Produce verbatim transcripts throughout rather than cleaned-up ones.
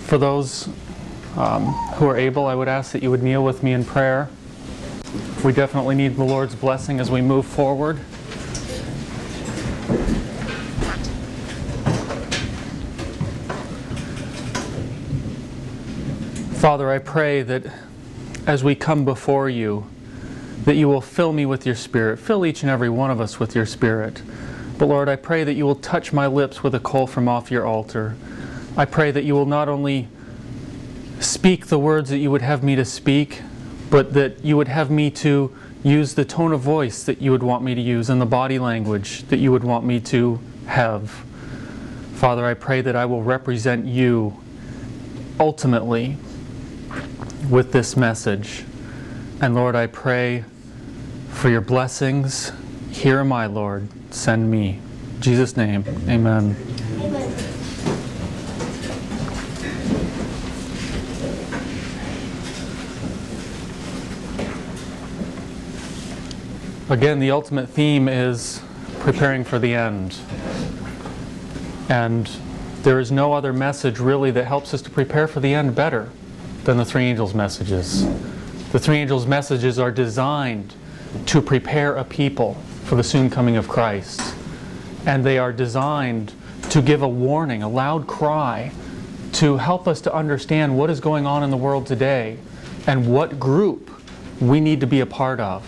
For those um, who are able, I would ask that you would kneel with me in prayer. We definitely need the Lord's blessing as we move forward. Father, I pray that as we come before you, that you will fill me with your Spirit. Fill each and every one of us with your Spirit. But Lord, I pray that you will touch my lips with a coal from off your altar. I pray that you will not only speak the words that you would have me to speak, but that you would have me to use the tone of voice that you would want me to use and the body language that you would want me to have. Father, I pray that I will represent you ultimately with this message. And Lord, I pray for your blessings. Here am I, Lord. Send me. In Jesus' name, amen. Amen. Again, the ultimate theme is preparing for the end. And there is no other message really that helps us to prepare for the end better than the three angels' messages. The three angels' messages are designed to prepare a people for the soon coming of Christ. And they are designed to give a warning, a loud cry, to help us to understand what is going on in the world today and what group we need to be a part of.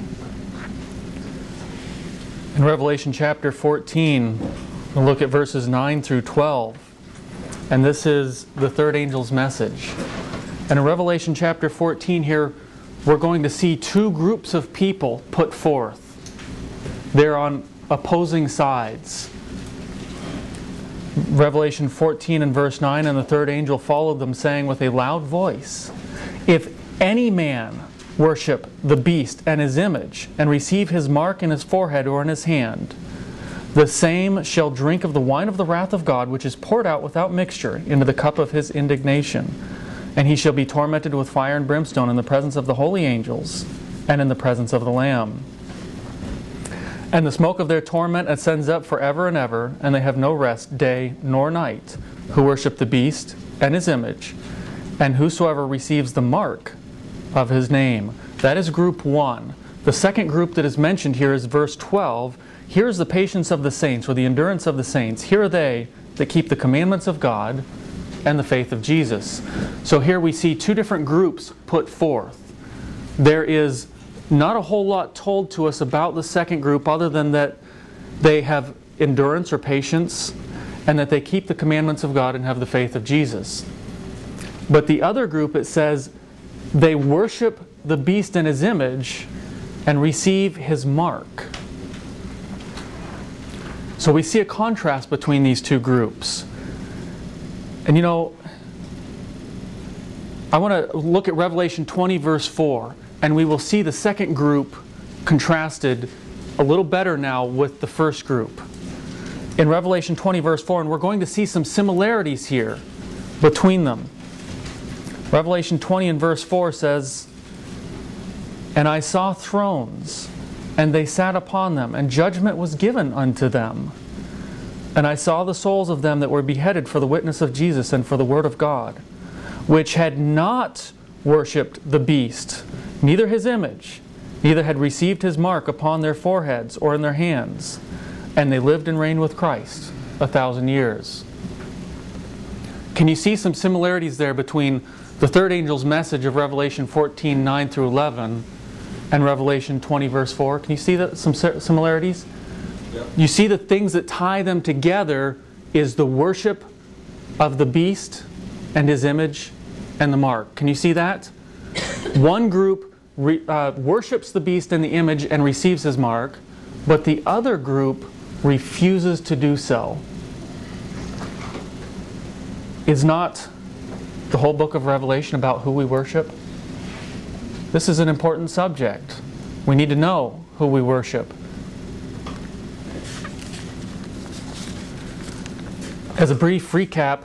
In Revelation chapter fourteen, we'll look at verses nine through twelve. And this is the third angel's message. And in Revelation chapter fourteen here, we're going to see two groups of people put forth. They're on opposing sides. Revelation fourteen and verse nine, and the third angel followed them, saying with a loud voice, "If any man worship the beast and his image, and receive his mark in his forehead or in his hand, the same shall drink of the wine of the wrath of God, which is poured out without mixture into the cup of his indignation. And he shall be tormented with fire and brimstone in the presence of the holy angels and in the presence of the Lamb. And the smoke of their torment ascends up forever and ever, and they have no rest day nor night, who worship the beast and his image, and whosoever receives the mark of his name." That is group one. The second group that is mentioned here is verse twelve. Here is the patience of the saints, or the endurance of the saints. Here are they that keep the commandments of God and the faith of Jesus. So here we see two different groups put forth. There is not a whole lot told to us about the second group other than that they have endurance or patience and that they keep the commandments of God and have the faith of Jesus. But the other group, it says, they worship the beast and his image and receive his mark. So we see a contrast between these two groups. And you know, I want to look at Revelation twenty verse four, and we will see the second group contrasted a little better now with the first group. In Revelation twenty verse four, and we're going to see some similarities here between them. Revelation twenty and verse four says, "And I saw thrones, and they sat upon them, and judgment was given unto them. And I saw the souls of them that were beheaded for the witness of Jesus and for the word of God, which had not worshipped the beast, neither his image, neither had received his mark upon their foreheads or in their hands. And they lived and reigned with Christ a thousand years." Can you see some similarities there between the third angel's message of Revelation fourteen, nine through eleven and Revelation twenty verse four? Can you see that, some similarities? Yep. You see the things that tie them together is the worship of the beast and his image and the mark. Can you see that? One group re, uh, worships the beast and the image and receives his mark, but the other group refuses to do so. Is not the whole book of Revelation about who we worship? This is an important subject. We need to know who we worship. As a brief recap,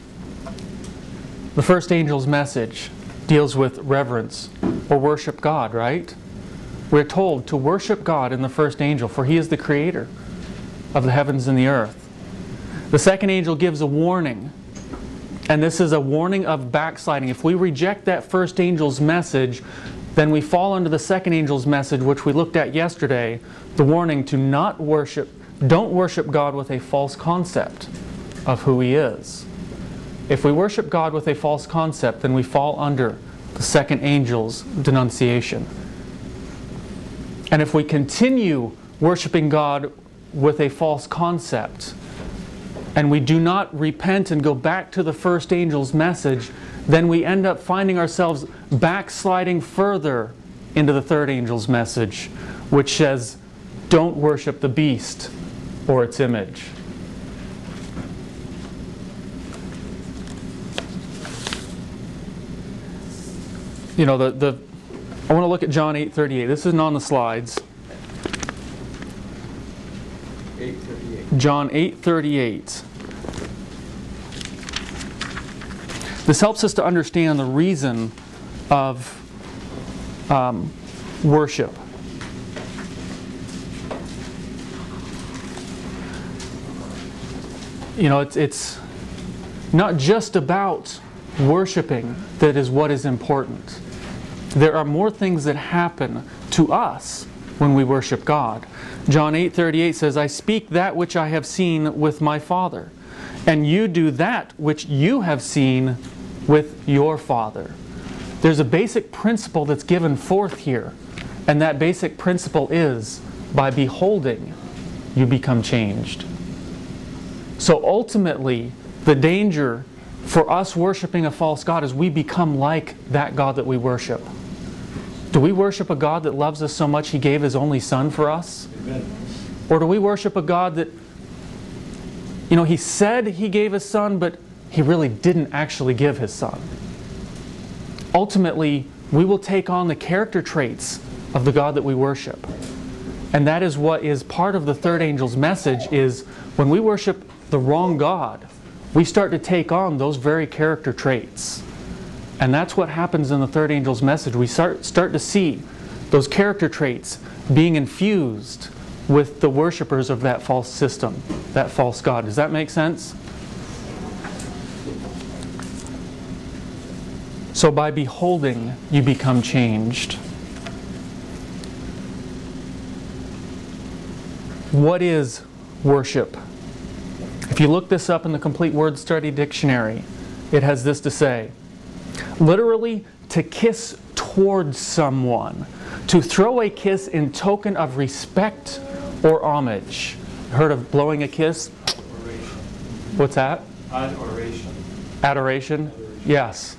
the first angel's message deals with reverence or worship God, right? We're told to worship God in the first angel, for he is the creator of the heavens and the earth. The second angel gives a warning And this is a warning of backsliding. If we reject that first angel's message, then we fall under the second angel's message, which we looked at yesterday, the warning to not worship, don't worship God with a false concept of who He is. If we worship God with a false concept, then we fall under the second angel's denunciation. And if we continue worshiping God with a false concept, and we do not repent and go back to the first angel's message, then we end up finding ourselves backsliding further into the third angel's message, which says, don't worship the beast or its image. You know, the, the I want to look at John eight thirty-eight. This isn't on the slides. eight thirty-eight. John eight thirty-eight. This helps us to understand the reason of um, worship. You know, it's, it's not just about worshiping that is what is important. There are more things that happen to us when we worship God. John eight thirty-eight says, I speak that which I have seen with my Father, and you do that which you have seen with your father. There's a basic principle that's given forth here, and that basic principle is, by beholding, you become changed. So ultimately, the danger for us worshiping a false god is we become like that God that we worship. Do we worship a God that loves us so much He gave His only Son for us? Amen. Or do we worship a God that, you know, He said He gave His Son, but He really didn't actually give His Son? Ultimately, we will take on the character traits of the God that we worship. And that is what is part of the third angel's message, is when we worship the wrong God, we start to take on those very character traits. And that's what happens in the third angel's message. We start, start to see those character traits being infused with the worshipers of that false system, that false god. Does that make sense? So by beholding, you become changed. What is worship? If you look this up in the Complete Word Study Dictionary, it has this to say: literally, to kiss towards someone, to throw a kiss in token of respect or homage. Heard of blowing a kiss? Adoration. What's that? Adoration. Adoration? Yes.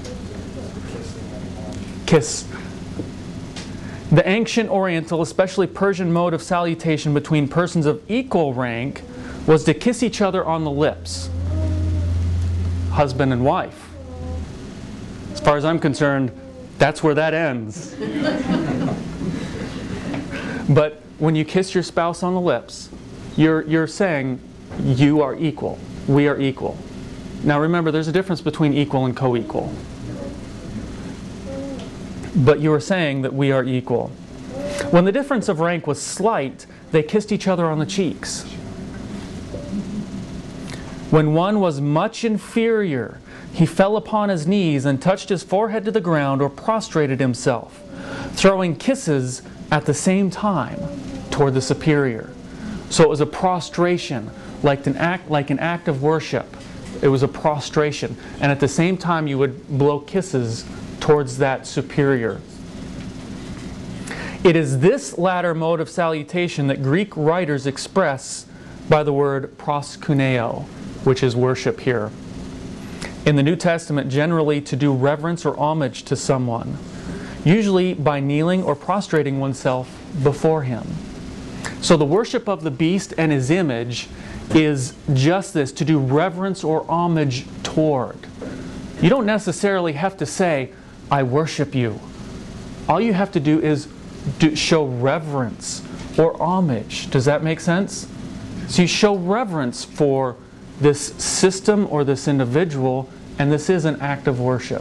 Kiss. The ancient Oriental, especially Persian mode of salutation between persons of equal rank was to kiss each other on the lips. Husband and wife. As far as I'm concerned, that's where that ends. But when you kiss your spouse on the lips, you're, you're saying you are equal. We are equal. Now remember, there's a difference between equal and co-equal. But you are saying that we are equal. When the difference of rank was slight, they kissed each other on the cheeks. When one was much inferior, he fell upon his knees and touched his forehead to the ground or prostrated himself, throwing kisses at the same time toward the superior. So it was a prostration, like an act, like an act of worship. It was a prostration. And at the same time you would blow kisses towards that superior. It is this latter mode of salutation that Greek writers express by the word proskuneo, which is worship here. In the New Testament, generally to do reverence or homage to someone, usually by kneeling or prostrating oneself before him. So the worship of the beast and his image is just this, to do reverence or homage toward. You don't necessarily have to say, I worship you. All you have to do is do, show reverence or homage. Does that make sense? So you show reverence for this system or this individual, and this is an act of worship.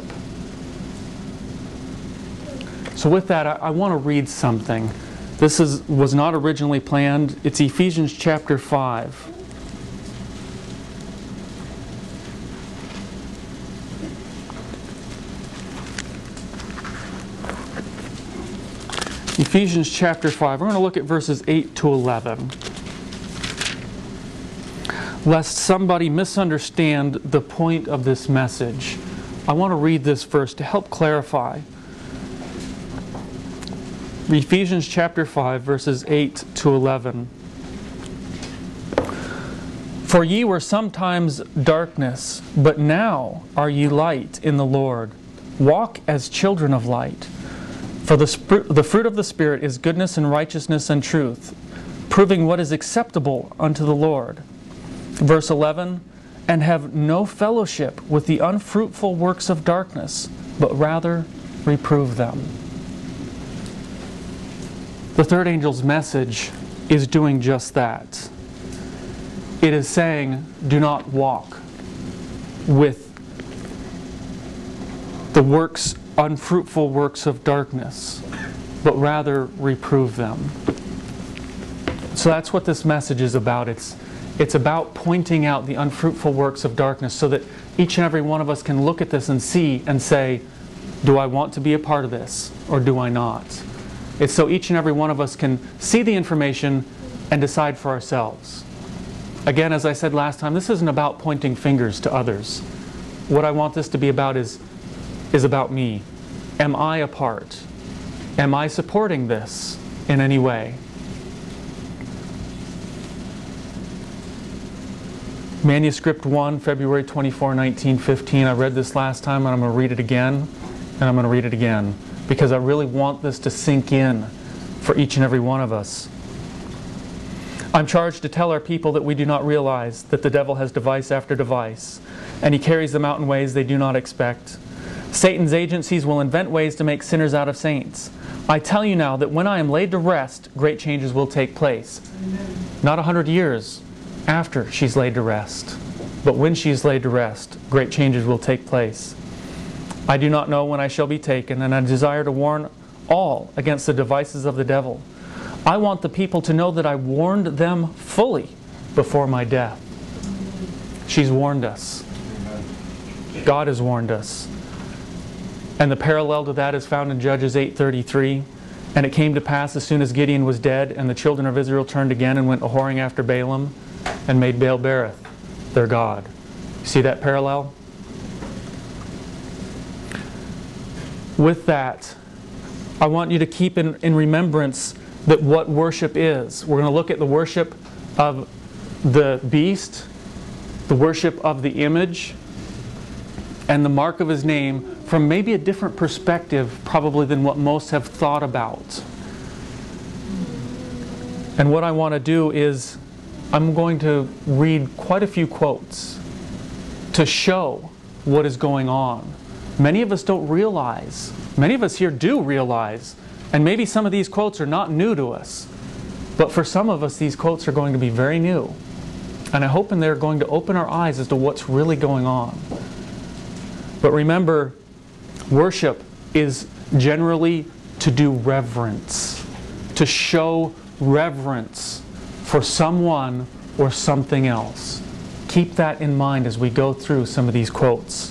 So with that, I, I want to read something. This is, was not originally planned. It's Ephesians chapter five. Ephesians chapter five. We're going to look at verses eight to eleven. Lest somebody misunderstand the point of this message, I want to read this verse to help clarify. Ephesians chapter five, verses eight to eleven. For ye were sometimes darkness, but now are ye light in the Lord. Walk as children of light. For the, sp- the fruit of the Spirit is goodness and righteousness and truth, proving what is acceptable unto the Lord. Verse eleven, and have no fellowship with the unfruitful works of darkness, but rather reprove them. The third angel's message is doing just that. It is saying, do not walk with the works, unfruitful works of darkness, but rather reprove them. So that's what this message is about. It's, it's about pointing out the unfruitful works of darkness so that each and every one of us can look at this and see and say, do I want to be a part of this or do I not? It's so each and every one of us can see the information and decide for ourselves. Again, as I said last time, this isn't about pointing fingers to others. What I want this to be about is, is about me. Am I a part? Am I supporting this in any way? Manuscript one, February twenty-fourth, nineteen fifteen. I read this last time and I'm going to read it again. And I'm going to read it again. Because I really want this to sink in for each and every one of us. I'm charged to tell our people that we do not realize that the devil has device after device, and he carries them out in ways they do not expect. Satan's agencies will invent ways to make sinners out of saints. I tell you now that when I am laid to rest, great changes will take place. Amen. Not a hundred years after she's laid to rest, but when she's laid to rest, great changes will take place. I do not know when I shall be taken, and I desire to warn all against the devices of the devil. I want the people to know that I warned them fully before my death. She's warned us. God has warned us. And the parallel to that is found in Judges eight thirty-three. And it came to pass as soon as Gideon was dead, and the children of Israel turned again and went a-whoring after Balaam, and made Baal-berith their god. See that parallel? With that, I want you to keep in, in remembrance that what worship is. We're going to look at the worship of the beast, the worship of the image, and the mark of his name from maybe a different perspective probably than what most have thought about. And what I want to do is I'm going to read quite a few quotes to show what is going on. Many of us don't realize, many of us here do realize, and maybe some of these quotes are not new to us, but for some of us these quotes are going to be very new. And I hope and they're going to open our eyes as to what's really going on. But remember, worship is generally to do reverence, to show reverence for someone or something else. Keep that in mind as we go through some of these quotes.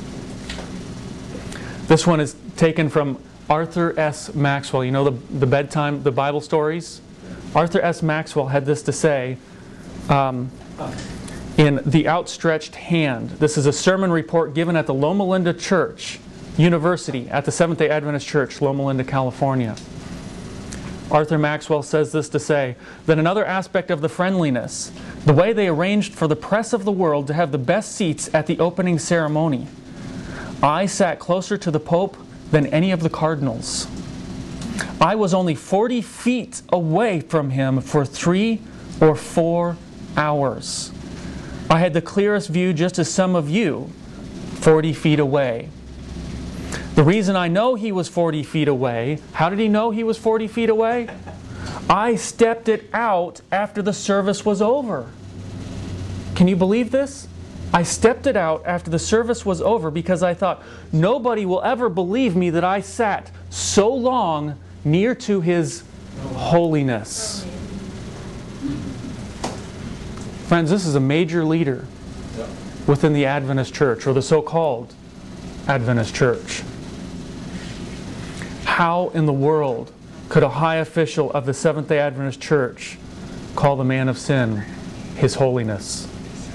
This one is taken from Arthur S. Maxwell. You know the, the bedtime, the Bible stories? Arthur S. Maxwell had this to say um, in The Outstretched Hand. This is a sermon report given at the Loma Linda Church University at the Seventh-day Adventist Church, Loma Linda, California. Arthur Maxwell says this to say, that another aspect of the friendliness, the way they arranged for the press of the world to have the best seats at the opening ceremony. I sat closer to the Pope than any of the cardinals. I was only forty feet away from him for three or four hours. I had the clearest view, just as some of you, forty feet away. The reason I know he was forty feet away, how did he know he was forty feet away? I stepped it out after the service was over. Can you believe this? I stepped it out after the service was over because I thought, nobody will ever believe me that I sat so long near to His holiness. Friends, this is a major leader within the Adventist Church, or the so-called Adventist Church. How in the world could a high official of the Seventh-day Adventist Church call the man of sin His Holiness?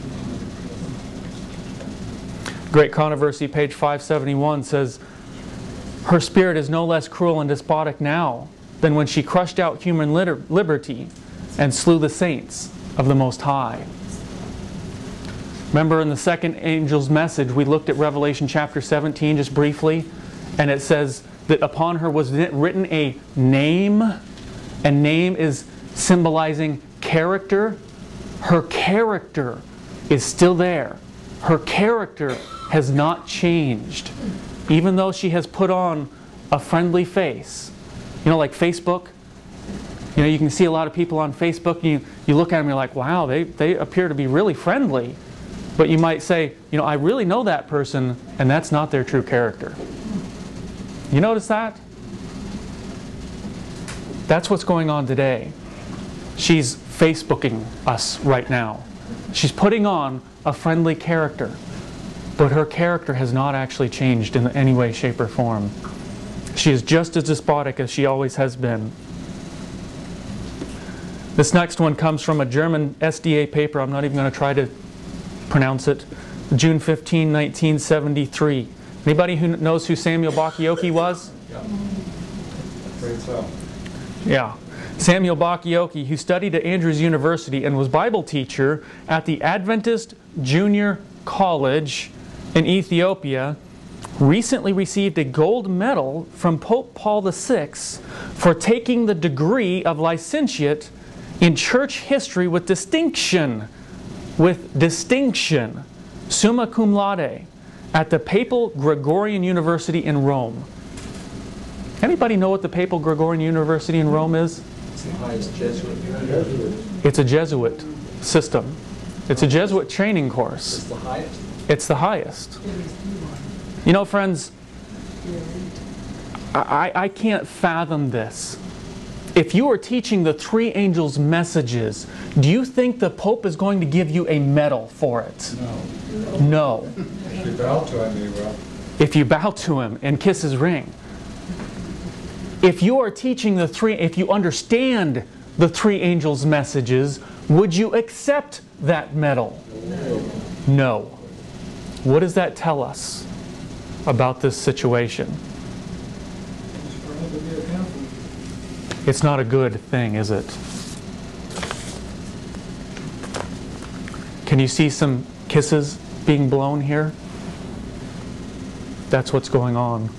Great Controversy, page five seventy-one says, her spirit is no less cruel and despotic now than when she crushed out human liberty and slew the saints of the Most High. Remember in the second angel's message, we looked at Revelation chapter seventeen just briefly, and it says that upon her was written a name, and name is symbolizing character. Her character is still there. Her character has not changed, even though she has put on a friendly face. You know, like Facebook. You know, you can see a lot of people on Facebook, and you, you look at them and you're like, wow, they, they appear to be really friendly. But you might say, you know, I really know that person, and that's not their true character. You notice that? That's what's going on today. She's Facebooking us right now. She's putting on a friendly character, but her character has not actually changed in any way, shape, or form. She is just as despotic as she always has been. This next one comes from a German S D A paper. I'm not even going to try to pronounce it. June fifteenth, nineteen seventy-three. Anybody who knows who Samuel Bakioki was? Yeah. Afraid so. Yeah. Samuel Bakioki, who studied at Andrews University and was Bible teacher at the Adventist Junior College in Ethiopia, recently received a gold medal from Pope Paul the Sixth for taking the degree of licentiate in church history with distinction, with distinction, summa cum laude, at the Papal Gregorian University in Rome. Anybody know what the Papal Gregorian University in Rome is? It's the highest Jesuit university. It's a Jesuit system. It's a Jesuit training course. It's the highest? It's the highest. You know, friends, I, I can't fathom this. If you are teaching the three angels' messages, do you think the Pope is going to give you a medal for it? No. No. If you bow to him, he will. If you bow to him and kiss his ring. If you are teaching the three, if you understand the three angels' messages, would you accept that medal? No. No. What does that tell us about this situation? It's not a good thing, is it? Can you see some kisses being blown here? That's what's going on.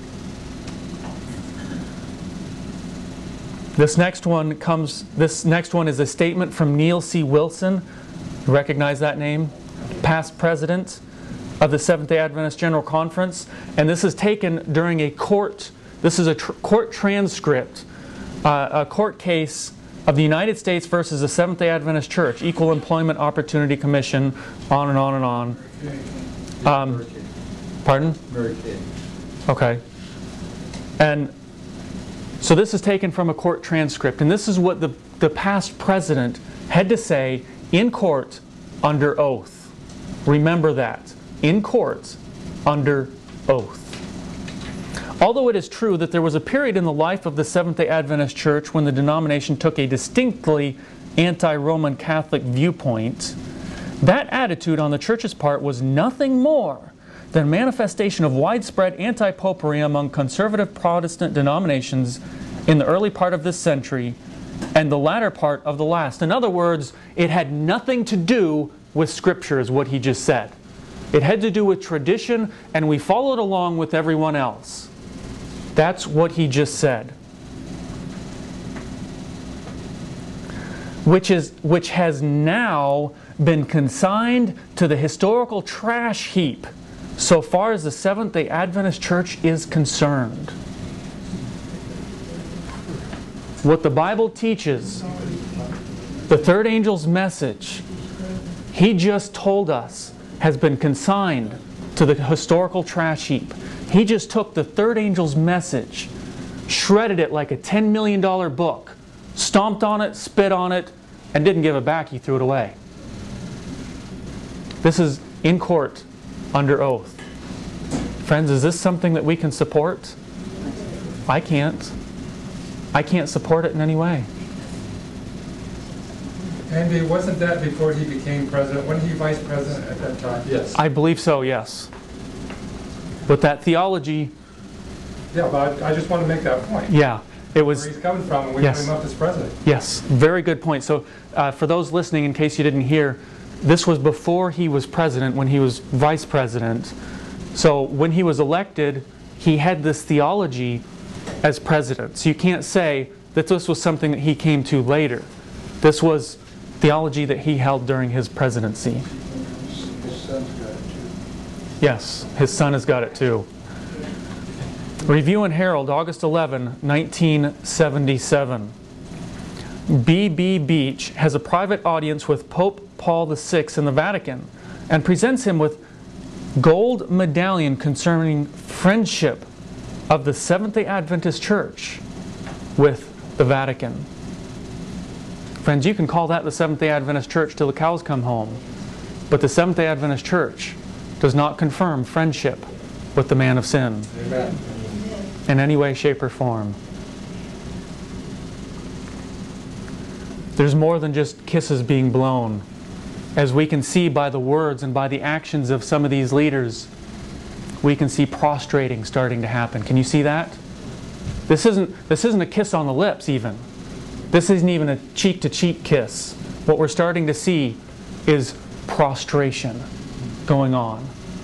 This next one comes, this next one is a statement from Neil C. Wilson. You recognize that name? Past president of the Seventh-day Adventist General Conference. And this is taken during a court, this is a tr court transcript, uh, a court case of the United States versus the Seventh-day Adventist Church, Equal Employment Opportunity Commission, on and on and on. Um, pardon? Very King. Okay. And so this is taken from a court transcript, and this is what the, the past president had to say in court under oath. Remember that. In court under oath. Although it is true that there was a period in the life of the Seventh-day Adventist Church when the denomination took a distinctly anti-Roman Catholic viewpoint, that attitude on the Church's part was nothing more than a manifestation of widespread anti-popery among conservative Protestant denominations in the early part of this century and the latter part of the last. In other words, it had nothing to do with Scripture, is what he just said. It had to do with tradition, and we followed along with everyone else. That's what he just said. Which is, which has now been consigned to the historical trash heap so far as the Seventh-day Adventist Church is concerned. What the Bible teaches, the third angel's message, he just told us, has been consigned to the historical trash heap. He just took the third angel's message, shredded it like a ten million dollar book, stomped on it, spit on it, and didn't give it back. He threw it away. This is in court under oath. Friends, is this something that we can support? I can't. I I can't support it in any way. Andy, wasn't that before he became president? Wasn't he vice president at that time? Yes. I believe so, yes. But that theology, Yeah, but I, I just want to make that point. yeah, it was... Where he's coming from, and we Yes. put him up as president. Yes, very good point. So uh, for those listening, in case you didn't hear, this was before he was president, when he was vice president. So when he was elected, he had this theology as president. So you can't say that this was something that he came to later. This was theology that he held during his presidency. His son's got it too. Yes, his son has got it too. Review and Herald, August eleventh, nineteen seventy-seven. B B Beach has a private audience with Pope Paul the Sixth in the Vatican and presents him with gold medallion concerning friendship of the Seventh-day Adventist Church with the Vatican. Friends, you can call that the Seventh-day Adventist Church till the cows come home, but the Seventh-day Adventist Church does not confirm friendship with the man of sin. Amen. In any way, shape, or form. There's more than just kisses being blown. As we can see by the words and by the actions of some of these leaders, we can see prostrating starting to happen. Can you see that? This isn't, this isn't a kiss on the lips even. This isn't even a cheek-to-cheek kiss. What we're starting to see is prostration going on.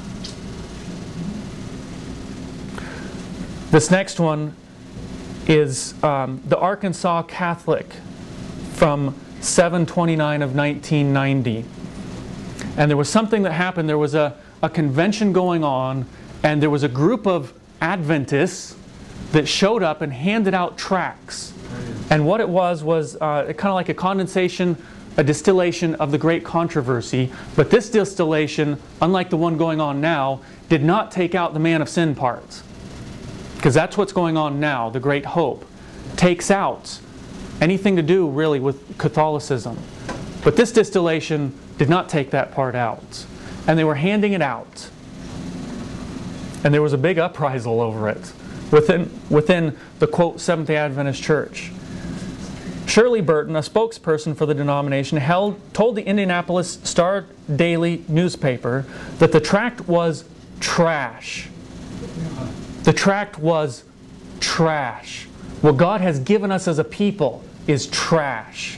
This next one is um, the Arkansas Catholic from seven twenty-nine of nineteen ninety. And there was something that happened. There was a, a convention going on, and there was a group of Adventists that showed up and handed out tracts. And what it was was uh, kind of like a condensation, a distillation of the great controversy. But this distillation, unlike the one going on now, did not take out the man of sin part. Because that's what's going on now, the great hope. Takes out anything to do really with Catholicism. But this distillation did not take that part out. And they were handing it out. And there was a big uprisal over it within, within the, quote, Seventh-day Adventist Church. Shirley Burton, a spokesperson for the denomination, held, told the Indianapolis Star Daily newspaper that the tract was trash. The tract was trash. What God has given us as a people is trash.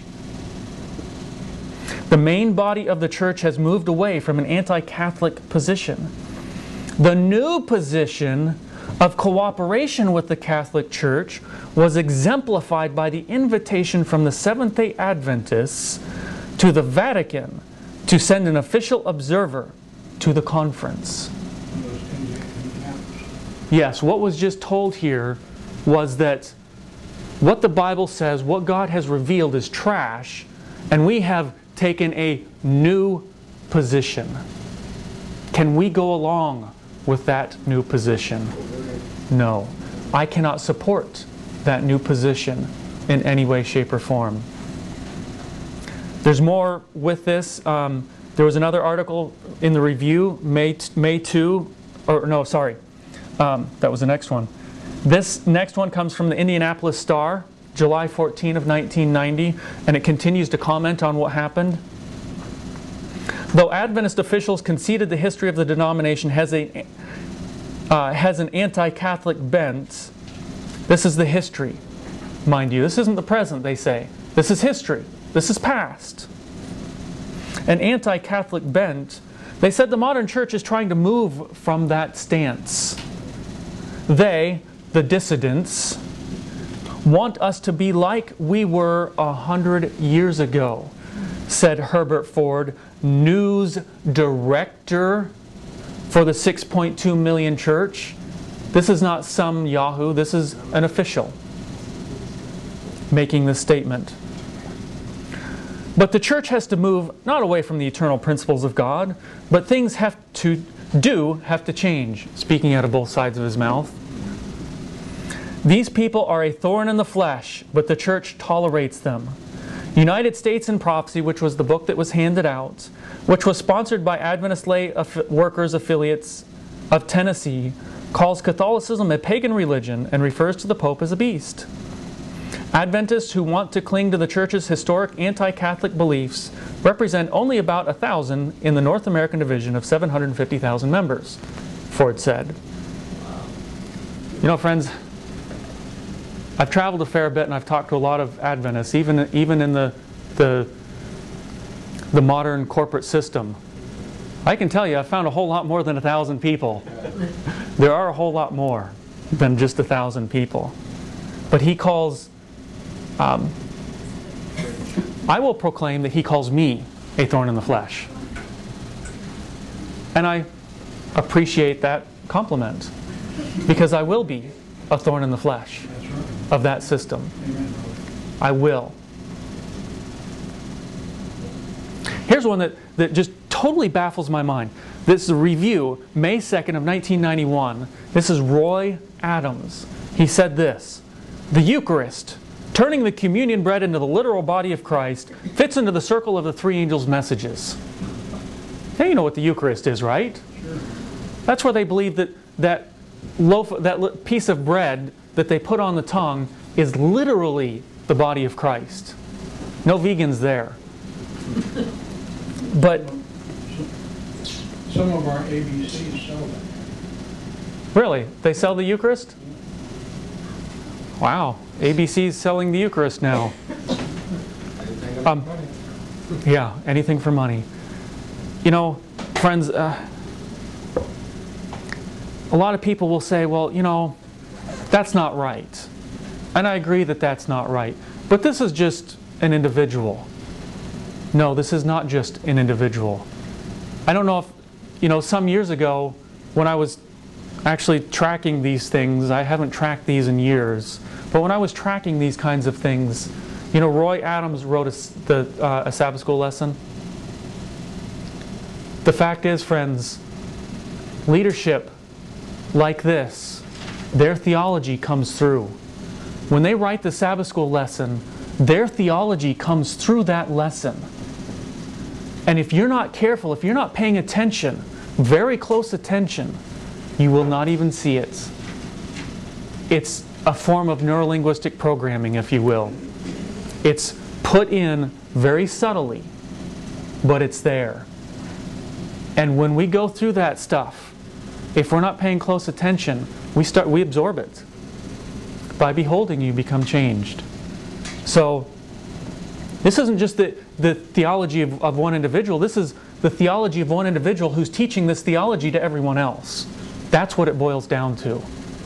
The main body of the church has moved away from an anti-Catholic position. The new position of cooperation with the Catholic Church was exemplified by the invitation from the Seventh-day Adventists to the Vatican to send an official observer to the conference. Yes, what was just told here was that what the Bible says, what God has revealed is trash, and we have taken a new position. Can we go along with that new position? No. I cannot support that new position in any way, shape, or form. There's more with this. Um, there was another article in the Review, May, May second, or no, sorry. Um, that was the next one. This next one comes from the Indianapolis Star, July fourteenth of nineteen ninety, and it continues to comment on what happened. Though Adventist officials conceded the history of the denomination has, a, uh, has an anti-Catholic bent, this is the history, mind you. This isn't the present, they say. This is history. This is past. An anti-Catholic bent, they said the modern church is trying to move from that stance. They, the dissidents, want us to be like we were a hundred years ago, said Herbert Ford, news director for the six point two million church. This is not some yahoo, this is an official making this statement. But the church has to move not away from the eternal principles of God, but things have to do have to change, speaking out of both sides of his mouth. These people are a thorn in the flesh, but the church tolerates them. United States in Prophecy, which was the book that was handed out, which was sponsored by Adventist Lay Workers Affiliates of Tennessee, calls Catholicism a pagan religion and refers to the Pope as a beast. Adventists who want to cling to the Church's historic anti-Catholic beliefs represent only about a thousand in the North American division of seven hundred fifty thousand members, Ford said. You know, friends, I've traveled a fair bit and I've talked to a lot of Adventists, even, even in the, the, the modern corporate system. I can tell you, I've found a whole lot more than a thousand people. There are a whole lot more than just a thousand people. But he calls, um, I will proclaim that he calls me a thorn in the flesh. And I appreciate that compliment, because I will be a thorn in the flesh of that system. I will. Here's one that, that just totally baffles my mind. This is a review, May second of nineteen ninety-one. This is Roy Adams. He said this: "The Eucharist, turning the communion bread into the literal body of Christ, fits into the circle of the three angels' messages." Now you know what the Eucharist is, right? Sure. That's where they believe that that loaf, that piece of bread that they put on the tongue is literally the body of Christ. No vegans there. But Some of our A B Cs sell that. really, they sell the Eucharist? Wow, A B C's selling the Eucharist now. Um, yeah, anything for money. You know, friends, uh, a lot of people will say, well, you know, that's not right. And I agree that that's not right. But this is just an individual. No, this is not just an individual. I don't know if, you know, some years ago when I was actually tracking these things, I haven't tracked these in years, but when I was tracking these kinds of things, you know, Roy Adams wrote a, the, uh, a Sabbath school lesson. The fact is, friends, leadership like this, their theology comes through. When they write the Sabbath school lesson, their theology comes through that lesson. And if you're not careful, if you're not paying attention, very close attention, you will not even see it. It's a form of neurolinguistic programming, if you will. It's put in very subtly, but it's there. And when we go through that stuff, if we're not paying close attention, we start we absorb it. By beholding, you become changed. So this isn't just the, the theology of, of one individual. This is the theology of one individual who's teaching this theology to everyone else. That's what it boils down to.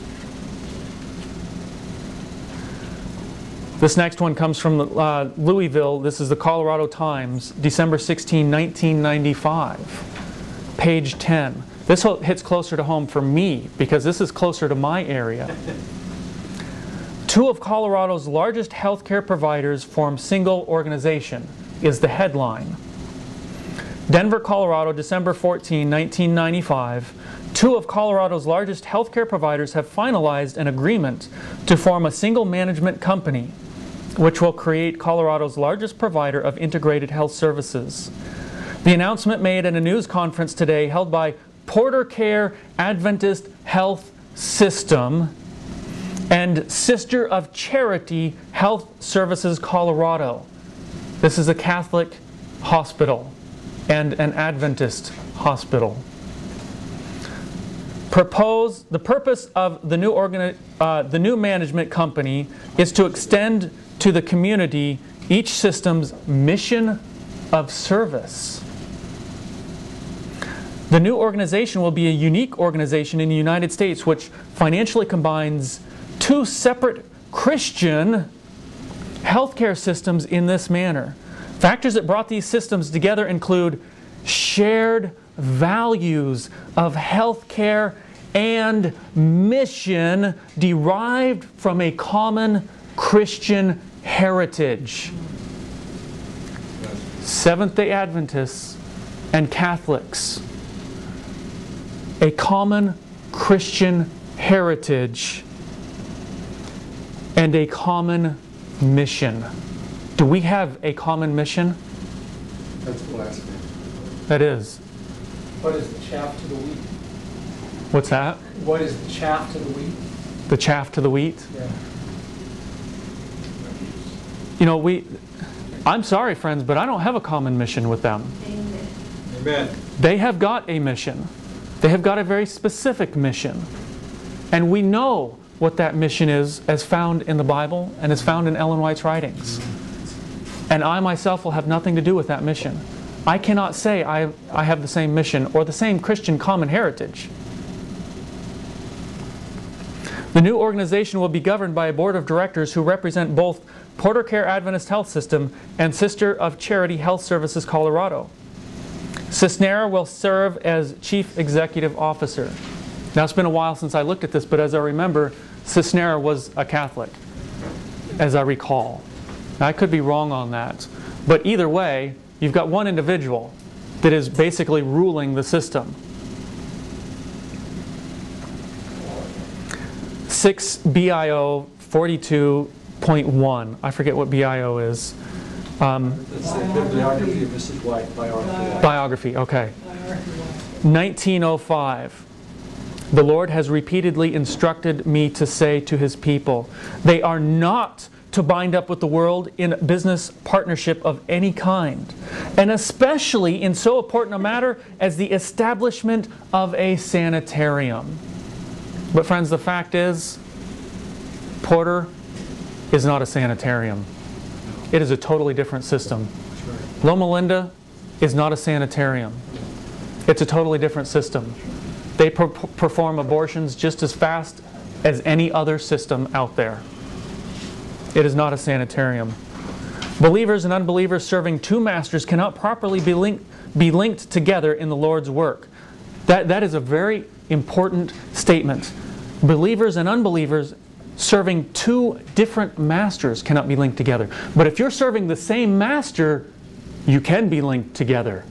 This next one comes from uh, Louisville. This is the Colorado Times, December sixteenth, nineteen ninety-five, page ten. This hits closer to home for me because this is closer to my area. Two of Colorado's largest healthcare providers form single organization, is the headline. Denver, Colorado, December fourteenth, nineteen ninety-five. Two of Colorado's largest healthcare providers have finalized an agreement to form a single management company, which will create Colorado's largest provider of integrated health services. The announcement made at a news conference today held by Porter Care Adventist Health System and Sister of Charity Health Services Colorado. This is a Catholic hospital and an Adventist hospital. Propose, the purpose of the new, organi uh, the new management company is to extend to the community each system's mission of service. The new organization will be a unique organization in the United States which financially combines two separate Christian healthcare systems in this manner. Factors that brought these systems together include shared values of healthcare and mission derived from a common Christian heritage. Seventh-day Adventists and Catholics. A common Christian heritage and a common mission. Do we have a common mission? That's blasphemy. That is. What is the chaff to the wheat? What's that? What is the chaff to the wheat? The chaff to the wheat? Yeah. You know, we, I'm sorry, friends, but I don't have a common mission with them. Amen. They have got a mission. They have got a very specific mission. And we know what that mission is as found in the Bible and as found in Ellen White's writings. And I myself will have nothing to do with that mission. I cannot say I, I have the same mission or the same Christian common heritage. The new organization will be governed by a board of directors who represent both Porter Care Adventist Health System and Sister of Charity Health Services Colorado. Cisnera will serve as Chief Executive Officer. Now, it's been a while since I looked at this, but as I remember, Cisnera was a Catholic, as I recall. Now, I could be wrong on that. But either way, you've got one individual that is basically ruling the system. six B I O forty-two point one. I forget what B I O is. Um, That's the bibliography of Missus White, biography. biography, okay. nineteen oh five. The Lord has repeatedly instructed me to say to His people, they are not to bind up with the world in business partnership of any kind, and especially in so important a matter as the establishment of a sanitarium. But friends, the fact is, Porter is not a sanitarium. It is a totally different system. Loma Linda is not a sanitarium. It's a totally different system. They per perform abortions just as fast as any other system out there. It is not a sanitarium. Believers and unbelievers serving two masters cannot properly be linked, be linked together in the Lord's work. That, that is a very important statement. Believers and unbelievers serving two different masters cannot be linked together. But if you're serving the same master, you can be linked together.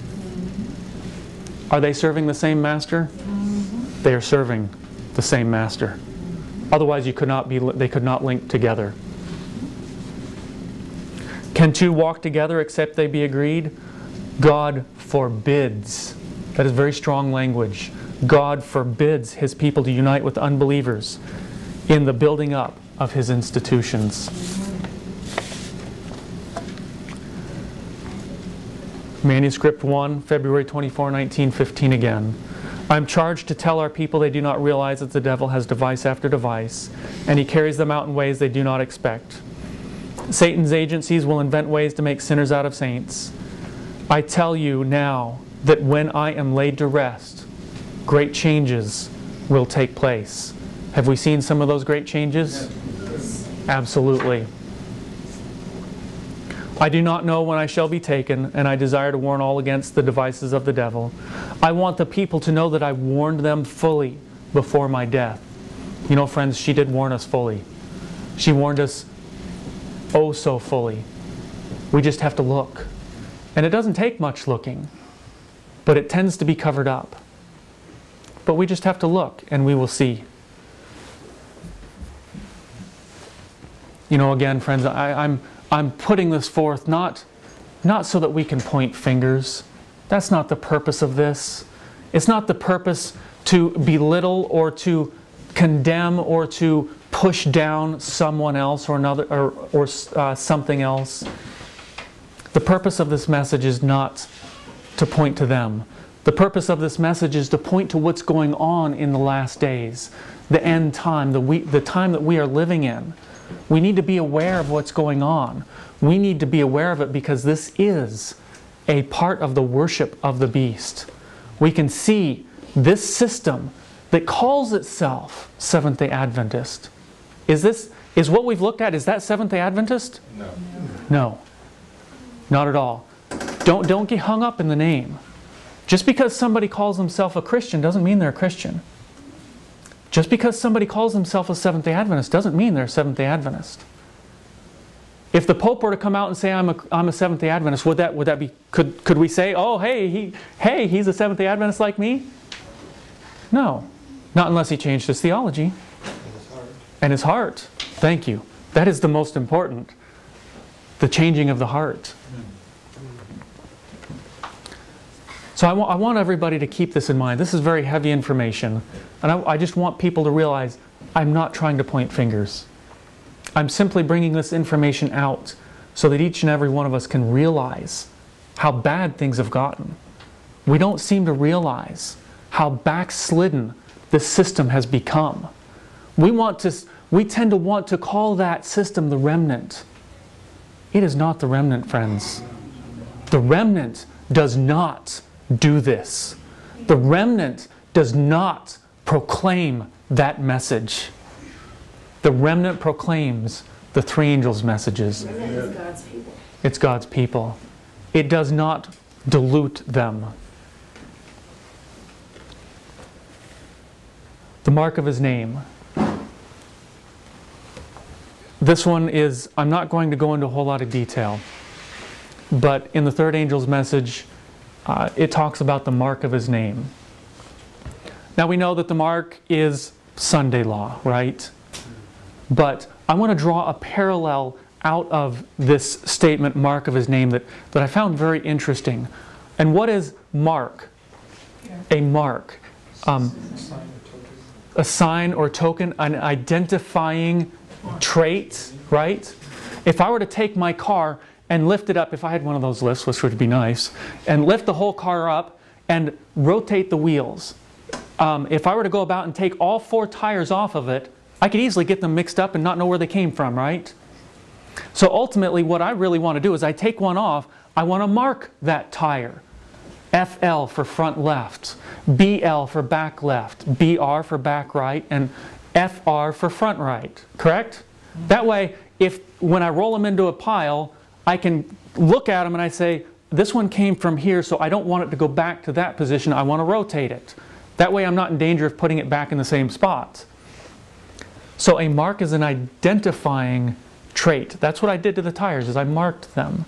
Are they serving the same master? Mm-hmm. They are serving the same master. Otherwise, you could not be, they could not link together. Can two walk together except they be agreed? God forbids. That is very strong language. God forbids His people to unite with unbelievers in the building up of His institutions. Manuscript one, February twenty-fourth, nineteen fifteen again. I'm charged to tell our people they do not realize that the devil has device after device, and he carries them out in ways they do not expect. Satan's agencies will invent ways to make sinners out of saints. I tell you now that when I am laid to rest, great changes will take place. Have we seen some of those great changes? Absolutely. I do not know when I shall be taken, and I desire to warn all against the devices of the devil. I want the people to know that I warned them fully before my death. You know, friends, she did warn us fully. She warned us oh so fully. We just have to look. And it doesn't take much looking, but it tends to be covered up. But we just have to look, and we will see. You know, again, friends, I, I'm, I'm putting this forth not, not so that we can point fingers. That's not the purpose of this. It's not the purpose to belittle or to condemn or to push down someone else or another or, or uh, something else. The purpose of this message is not to point to them. The purpose of this message is to point to what's going on in the last days, the end time, the, we, the time that we are living in. We need to be aware of what's going on. We need to be aware of it because this is a part of the worship of the beast. We can see this system that calls itself Seventh-day Adventist. Is this, is what we've looked at, is that Seventh-day Adventist? No. No. Not at all. Don't, don't get hung up in the name. Just because somebody calls himself a Christian doesn't mean they're a Christian. Just because somebody calls himself a Seventh-day Adventist doesn't mean they're a Seventh-day Adventist. If the Pope were to come out and say, I'm a, I'm a Seventh-day Adventist, would that, would that be, could, could we say, oh, hey, he, hey, he's a Seventh-day Adventist like me? No. Not unless he changed his theology. And his heart. And his heart. Thank you. That is the most important. The changing of the heart. So I, wa I want everybody to keep this in mind. This is very heavy information. And I, I just want people to realize I'm not trying to point fingers. I'm simply bringing this information out so that each and every one of us can realize how bad things have gotten. We don't seem to realize how backslidden this system has become. We want to, we tend to want to call that system the remnant. It is not the remnant, friends. The remnant does not do this. The remnant does not proclaim that message. The remnant proclaims the three angels' messages. The remnant is God's people. It's God's people. It does not dilute them. The mark of his name. This one is, I'm not going to go into a whole lot of detail, but in the third angel's message, uh, it talks about the mark of his name. Now we know that the mark is Sunday law, right? But I want to draw a parallel out of this statement, mark of his name, that, that I found very interesting. And what is mark? A mark. Um, a sign or token, an identifying trait, right? If I were to take my car and lift it up, if I had one of those lifts, which would be nice, and lift the whole car up and rotate the wheels, um, if I were to go about and take all four tires off of it, I could easily get them mixed up and not know where they came from, right? So ultimately what I really want to do is I take one off, I want to mark that tire. F L for front left, B L for back left, B R for back right, and F R for front right, correct? That way, if when I roll them into a pile, I can look at them and I say, this one came from here, so I don't want it to go back to that position, I want to rotate it. That way I'm not in danger of putting it back in the same spot. So a mark is an identifying trait. That's what I did to the tires, is I marked them.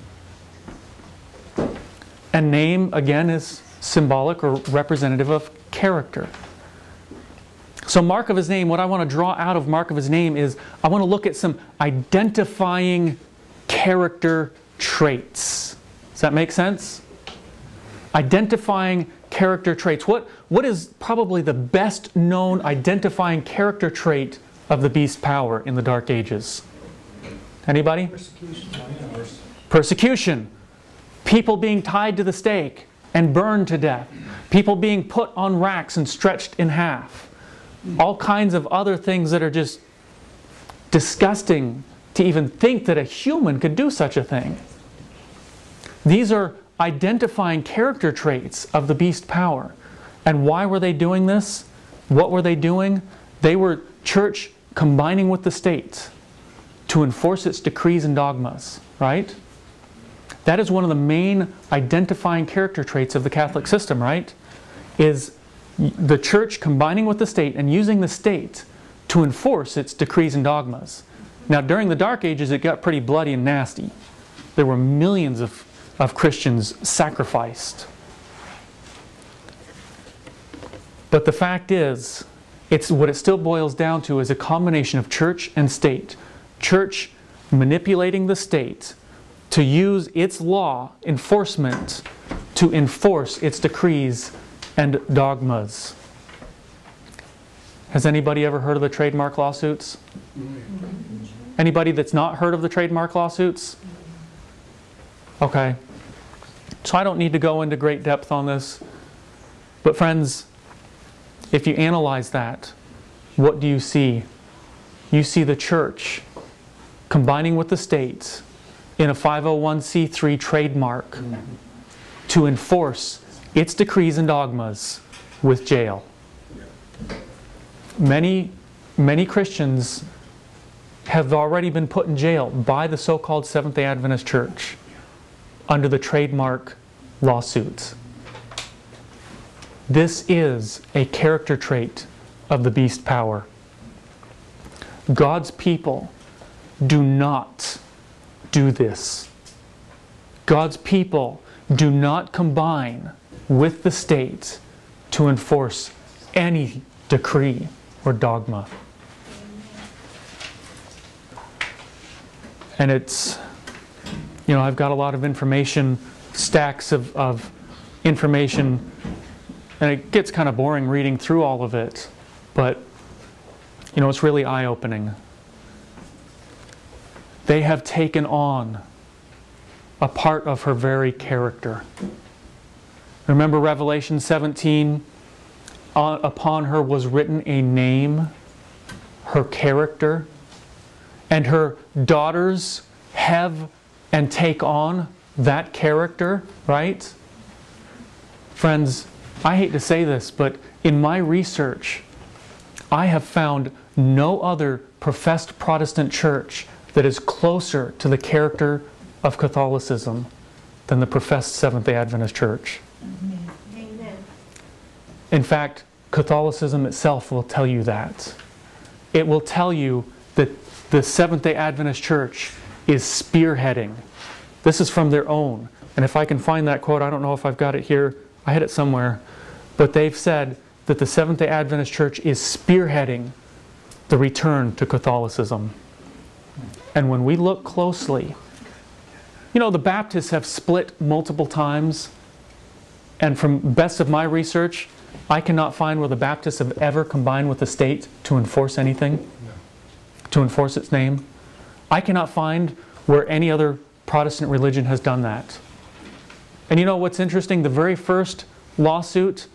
And name, again, is symbolic or representative of character. So mark of his name, what I want to draw out of mark of his name is I want to look at some identifying character traits. Does that make sense? Identifying character traits. What, what is probably the best known identifying character trait of the beast power in the Dark Ages? Anybody? Persecution. Persecution. People being tied to the stake and burned to death. People being put on racks and stretched in half. All kinds of other things that are just disgusting to even think that a human could do such a thing. These are identifying character traits of the beast power. And why were they doing this? What were they doing? They were church combining with the state to enforce its decrees and dogmas, right? That is one of the main identifying character traits of the Catholic system, right? Is the church combining with the state and using the state to enforce its decrees and dogmas. Now, during the Dark Ages, it got pretty bloody and nasty. There were millions of, of Christians sacrificed. But the fact is, it's, what it still boils down to is a combination of church and state. Church manipulating the state to use its law enforcement to enforce its decrees and dogmas. Has anybody ever heard of the trademark lawsuits? Anybody that's not heard of the trademark lawsuits? Okay. So I don't need to go into great depth on this. But friends, if you analyze that, what do you see? You see the church combining with the state in a five oh one c three trademark mm-hmm. to enforce its decrees and dogmas with jail. Many, many Christians have already been put in jail by the so-called Seventh-day Adventist Church under the trademark lawsuits. This is a character trait of the beast power. God's people do not do this. God's people do not combine with the state to enforce any decree or dogma. And it's, you know, I've got a lot of information, stacks of, of information, and it gets kind of boring reading through all of it, but, you know, it's really eye-opening. they have taken on a part of her very character. Remember Revelation seventeen? Uh, upon her was written a name, her character, and her daughters have and take on that character, right? Friends, I hate to say this, but in my research, I have found no other professed Protestant church that is closer to the character of Catholicism than the professed Seventh-day Adventist Church. Amen. In fact, Catholicism itself will tell you that. It will tell you that the Seventh-day Adventist Church is spearheading. This is from their own. And if I can find that quote, I don't know if I've got it here. I had it somewhere. But they've said that the Seventh-day Adventist Church is spearheading the return to Catholicism. And when we look closely, you know, the Baptists have split multiple times. And from best of my research, I cannot find where the Baptists have ever combined with the state to enforce anything, no. to enforce its name. I cannot find where any other Protestant religion has done that. And you know what's interesting? The very first lawsuit,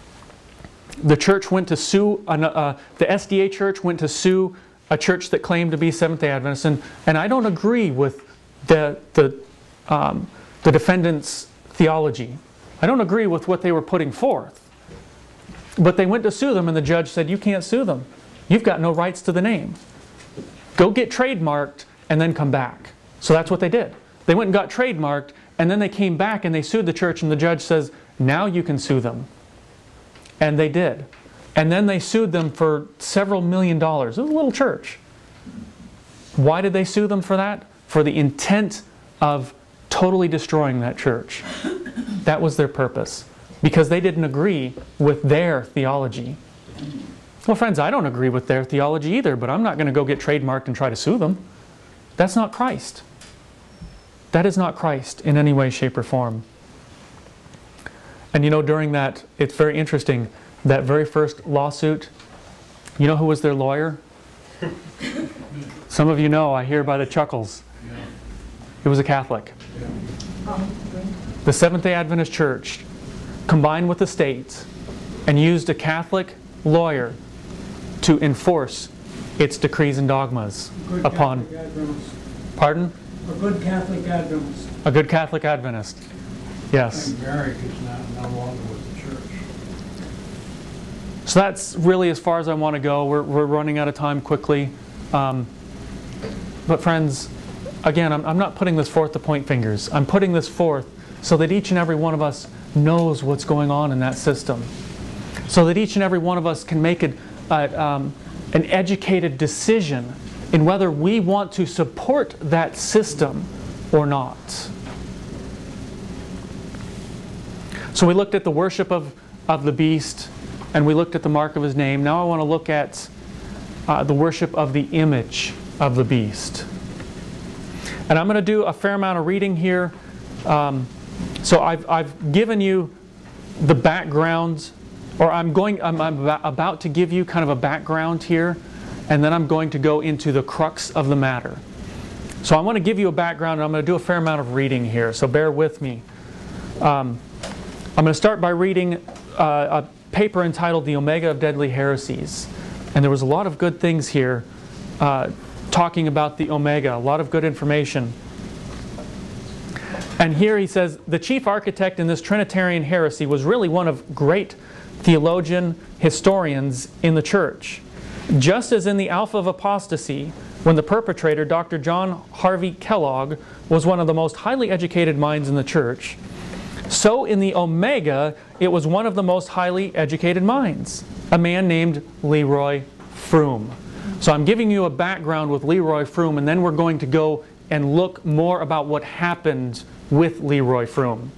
the church went to sue, an, uh, the S D A church went to sue a church that claimed to be Seventh-day Adventist. And, and I don't agree with the, the, um, the defendant's theology. I don't agree with what they were putting forth. But they went to sue them and the judge said, you can't sue them. You've got no rights to the name. Go get trademarked and then come back. So that's what they did. They went and got trademarked and then they came back and they sued the church and the judge says, now you can sue them. And they did. And then they sued them for several million dollars. It was a little church. Why did they sue them for that? For the intent of totally destroying that church. That was their purpose. Because they didn't agree with their theology. Well, friends, I don't agree with their theology either, but I'm not going to go get trademarked and try to sue them. That's not Christ. That is not Christ in any way, shape, or form. And you know, during that, it's very interesting, that very first lawsuit, you know who was their lawyer? Some of you know, I hear by the chuckles. It was a Catholic. The Seventh-day Adventist Church combined with the state and used a Catholic lawyer to enforce its decrees and dogmas Good upon... Catholic Adventist. Pardon? A good Catholic Adventist. A good Catholic Adventist. Yes. And Mary is not no longer with the church. So that's really as far as I want to go. We're, we're running out of time quickly. Um, but friends, again, I'm, I'm not putting this forth to point fingers. I'm putting this forth so that each and every one of us knows what's going on in that system. So that each and every one of us can make a, a, um, an educated decision in whether we want to support that system or not. So we looked at the worship of, of the beast, and we looked at the mark of his name. Now I want to look at uh, the worship of the image of the beast. And I'm going to do a fair amount of reading here. Um, so I've, I've given you the background, or I'm going, I'm, I'm about to give you kind of a background here, and then I'm going to go into the crux of the matter. So I want to give you a background, and I'm going to do a fair amount of reading here, so bear with me. Um, I'm going to start by reading uh, a paper entitled The Omega of Deadly Heresies. And there was a lot of good things here uh, talking about the Omega, a lot of good information. And here he says, the chief architect in this Trinitarian heresy was really one of great theologian historians in the church. Just as in the Alpha of Apostasy, when the perpetrator, Doctor John Harvey Kellogg, was one of the most highly educated minds in the church, so in the Omega, it was one of the most highly educated minds, a man named Leroy Froom. So I'm giving you a background with Leroy Froom, and then we're going to go and look more about what happened with Leroy Froom,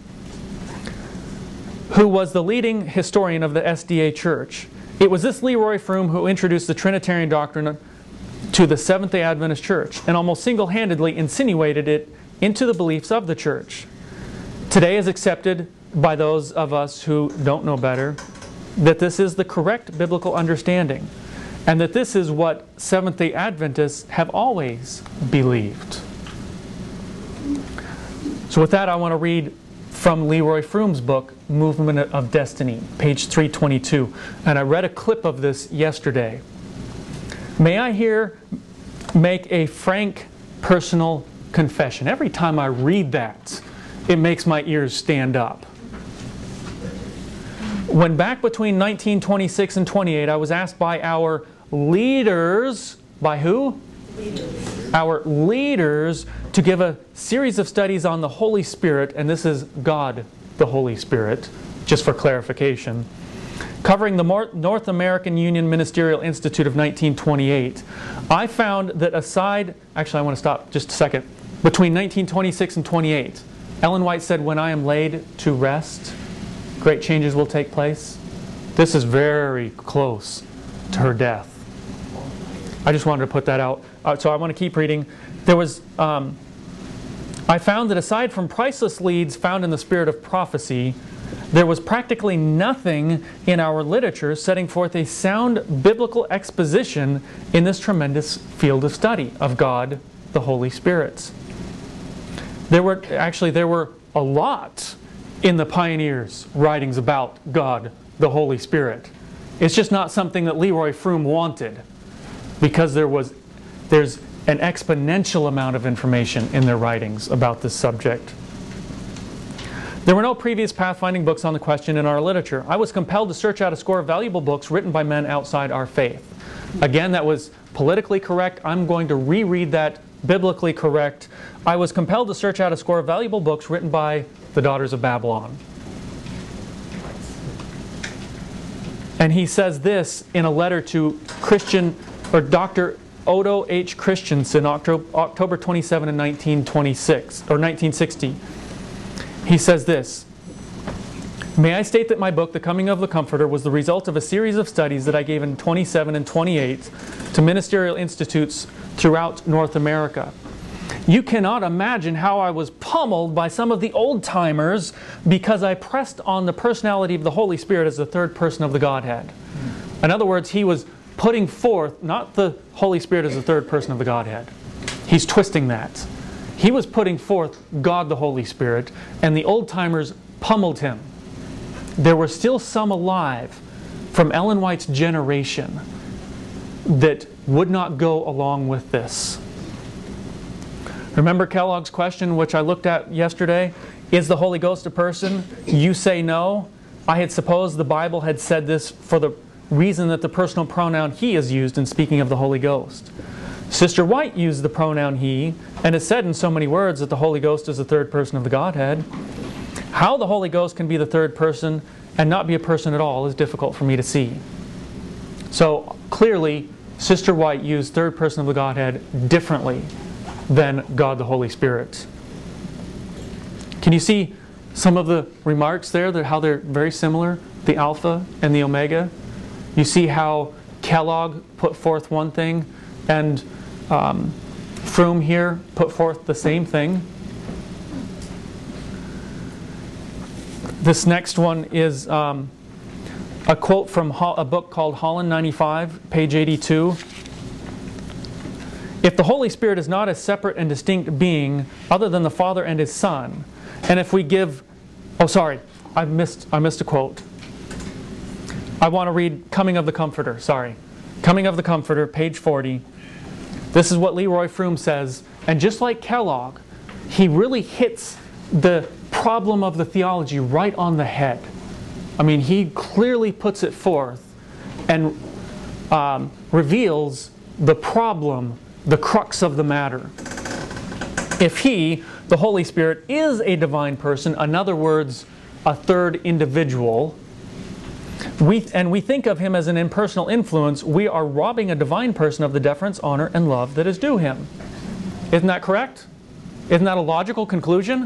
who was the leading historian of the S D A Church. It was this Leroy Froom who introduced the Trinitarian doctrine to the Seventh-day Adventist Church and almost single-handedly insinuated it into the beliefs of the church. Today is accepted by those of us who don't know better that this is the correct biblical understanding. and that this is what Seventh-day Adventists have always believed. So with that, I want to read from Leroy Froome's book, Movement of Destiny, page three twenty-two. And I read a clip of this yesterday. May I here make a frank personal confession? Every time I read that, it makes my ears stand up. When back between nineteen twenty-six and twenty-eight, I was asked by our leaders, by who? Leaders. Our leaders to give a series of studies on the Holy Spirit, and this is God, the Holy Spirit, just for clarification, covering the North American Union Ministerial Institute of nineteen twenty-eight. I found that aside, actually I want to stop just a second, between nineteen twenty-six and twenty-eight, Ellen White said, "When I am laid to rest, great changes will take place." This is very close to her death. I just wanted to put that out. Uh, so I want to keep reading. There was, um, I found that aside from priceless leads found in the spirit of prophecy, there was practically nothing in our literature setting forth a sound biblical exposition in this tremendous field of study of God, the Holy Spirit. There were, actually, there were a lot in the pioneers' writings about God, the Holy Spirit. It's just not something that Leroy Froome wanted, because there was, there's an exponential amount of information in their writings about this subject. There were no previous pathfinding books on the question in our literature. I was compelled to search out a score of valuable books written by men outside our faith. Again, that was politically correct. I'm going to reread that biblically correct. I was compelled to search out a score of valuable books written by the daughters of Babylon. And he says this in a letter to Christian, or Doctor Odo H. Christensen, October twenty-seventh in nineteen twenty-six, or nineteen sixty. He says this: "May I state that my book, The Coming of the Comforter, was the result of a series of studies that I gave in twenty-seven and twenty-eight to ministerial institutes throughout North America. You cannot imagine how I was pummeled by some of the old-timers because I pressed on the personality of the Holy Spirit as the third person of the Godhead." In other words, he was putting forth not the Holy Spirit as the third person of the Godhead. He's twisting that. He was putting forth God the Holy Spirit, and the old-timers pummeled him. There were still some alive from Ellen White's generation that would not go along with this. Remember Kellogg's question, which I looked at yesterday? Is the Holy Ghost a person? You say no. I had supposed the Bible had said this for the reason that the personal pronoun he is used in speaking of the Holy Ghost. Sister White used the pronoun he, and it said in so many words that the Holy Ghost is the third person of the Godhead. How the Holy Ghost can be the third person and not be a person at all is difficult for me to see. So clearly, Sister White used third person of the Godhead differently than God the Holy Spirit. Can you see some of the remarks there, that how they're very similar, the Alpha and the Omega? You see how Kellogg put forth one thing, and um, Froome here put forth the same thing. This next one is um, a quote from a book called Holland ninety-five, page eighty-two. "If the Holy Spirit is not a separate and distinct being other than the Father and His Son, and if we give..." Oh, sorry, I missed, I missed a quote. I want to read Coming of the Comforter, sorry. Coming of the Comforter, page forty. This is what Leroy Froome says, and just like Kellogg, he really hits the problem of the theology right on the head. I mean, he clearly puts it forth and um, reveals the problem, the crux of the matter. If he, the Holy Spirit, is a divine person, in other words, a third individual, we, and we think of him as an impersonal influence, we are robbing a divine person of the deference, honor, and love that is due him. Isn't that correct? Isn't that a logical conclusion?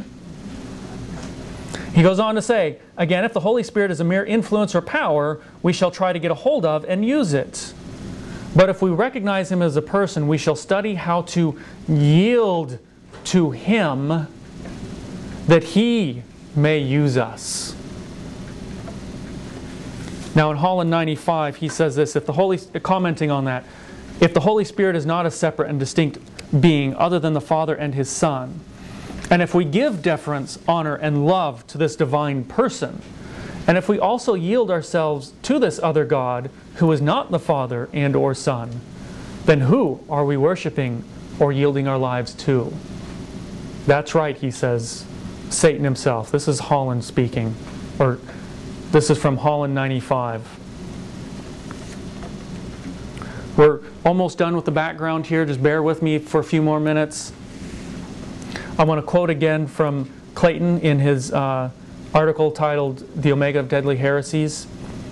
He goes on to say, again, if the Holy Spirit is a mere influence or power, we shall try to get a hold of and use it. But if we recognize him as a person, we shall study how to yield to him that he may use us. Now in Holland ninety-five, he says this, if the Holy, commenting on that, if the Holy Spirit is not a separate and distinct being other than the Father and His Son, and if we give deference, honor, and love to this divine person, and if we also yield ourselves to this other God who is not the Father and or Son, then who are we worshiping or yielding our lives to? That's right, he says, Satan himself. This is Holland speaking, or this is from Holland ninety-five. We're almost done with the background here. Just bear with me for a few more minutes. I want to quote again from Clayton in his uh, article titled The Omega of Deadly Heresies.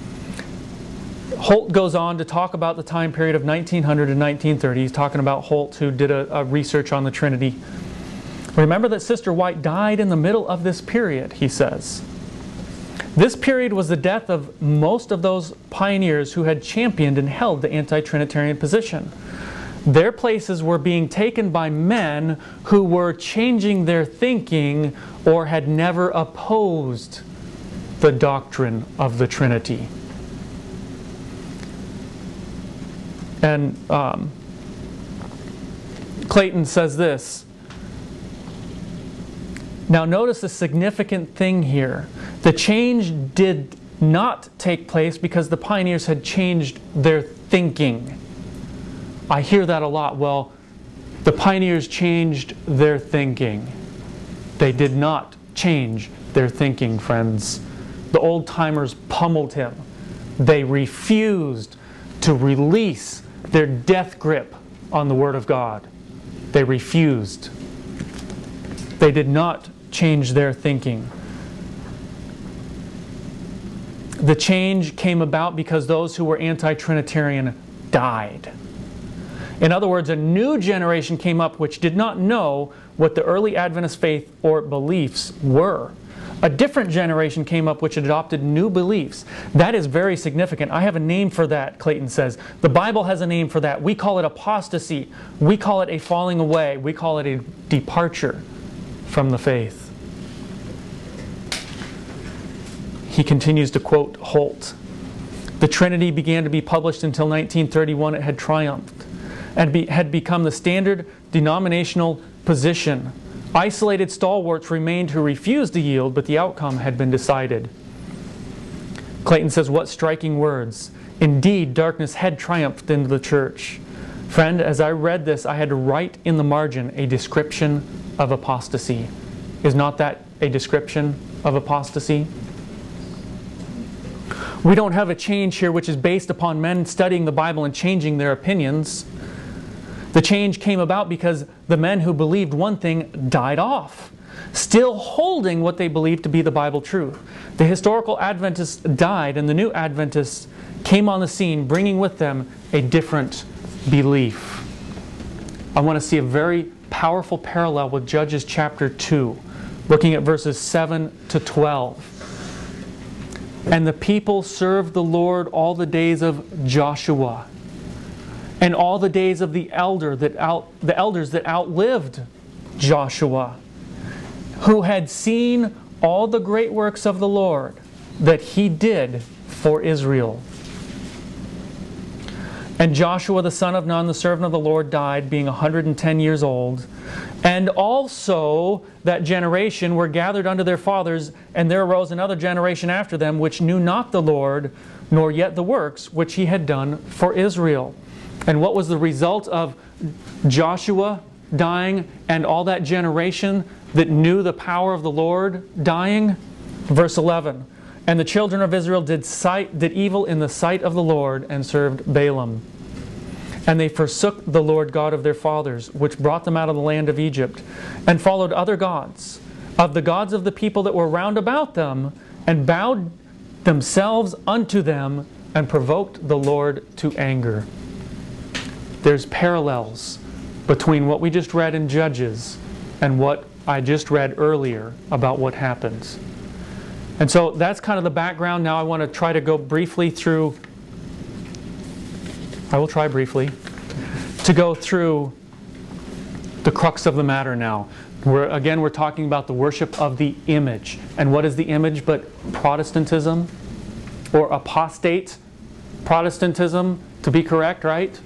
Holt goes on to talk about the time period of nineteen hundred to nineteen thirty. He's talking about Holt, who did a, a research on the Trinity. Remember that Sister White died in the middle of this period, he says. This period was the death of most of those pioneers who had championed and held the anti-Trinitarian position. Their places were being taken by men who were changing their thinking or had never opposed the doctrine of the Trinity. And um, Clayton says this. Now notice the significant thing here. The change did not take place because the pioneers had changed their thinking. I hear that a lot. Well, the pioneers changed their thinking. They did not change their thinking, friends. The old-timers pummeled him. They refused to release their death grip on the Word of God. They refused. They did not change their thinking. The change came about because those who were anti-Trinitarian died. In other words, a new generation came up which did not know what the early Adventist faith or beliefs were. A different generation came up which adopted new beliefs. That is very significant. I have a name for that, Clayton says. The Bible has a name for that. We call it apostasy. We call it a falling away. We call it a departure from the faith. He continues to quote Holt. The Trinity began to be published until nineteen thirty-one. It had triumphed and be, had become the standard denominational position. Isolated stalwarts remained who refused to yield, but the outcome had been decided. Clayton says, what striking words. Indeed, darkness had triumphed into the church. Friend, as I read this, I had to write in the margin a description of apostasy. Is not that a description of apostasy? We don't have a change here which is based upon men studying the Bible and changing their opinions. The change came about because the men who believed one thing died off, still holding what they believed to be the Bible truth. The historical Adventists died, and the new Adventists came on the scene, bringing with them a different belief. I want to see a very powerful parallel with Judges chapter two, looking at verses seven to twelve. And the people served the Lord all the days of Joshua, and all the days of the elder that out, the elders that outlived Joshua, who had seen all the great works of the Lord that He did for Israel. And Joshua the son of Nun, the servant of the Lord, died, being a hundred and ten years old. And also that generation were gathered unto their fathers, and there arose another generation after them, which knew not the Lord, nor yet the works which He had done for Israel. And what was the result of Joshua dying and all that generation that knew the power of the Lord dying? Verse eleven. And the children of Israel did, sight, did evil in the sight of the Lord, and served Balaam. And they forsook the Lord God of their fathers, which brought them out of the land of Egypt, and followed other gods, of the gods of the people that were round about them, and bowed themselves unto them, and provoked the Lord to anger. There's parallels between what we just read in Judges and what I just read earlier about what happens. And so that's kind of the background. Now I want to try to go briefly through, I will try briefly, to go through the crux of the matter now. We're, again, we're talking about the worship of the image. And what is the image but Protestantism? or apostate Protestantism to be correct, right?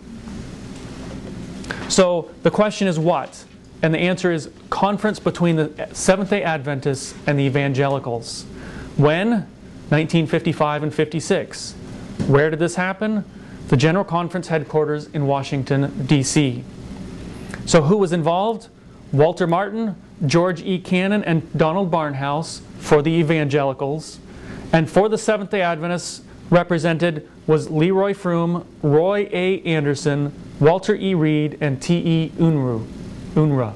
So the question is what? And the answer is conference between the Seventh-day Adventists and the Evangelicals. When? nineteen fifty-five and fifty-six. Where did this happen? The General Conference headquarters in Washington, D C So who was involved? Walter Martin, George E. Cannon, and Donald Barnhouse for the Evangelicals. And for the Seventh-day Adventists, represented was Leroy Froom, Roy A. Anderson, Walter E. Reed, and T E. Unruh. Unruh.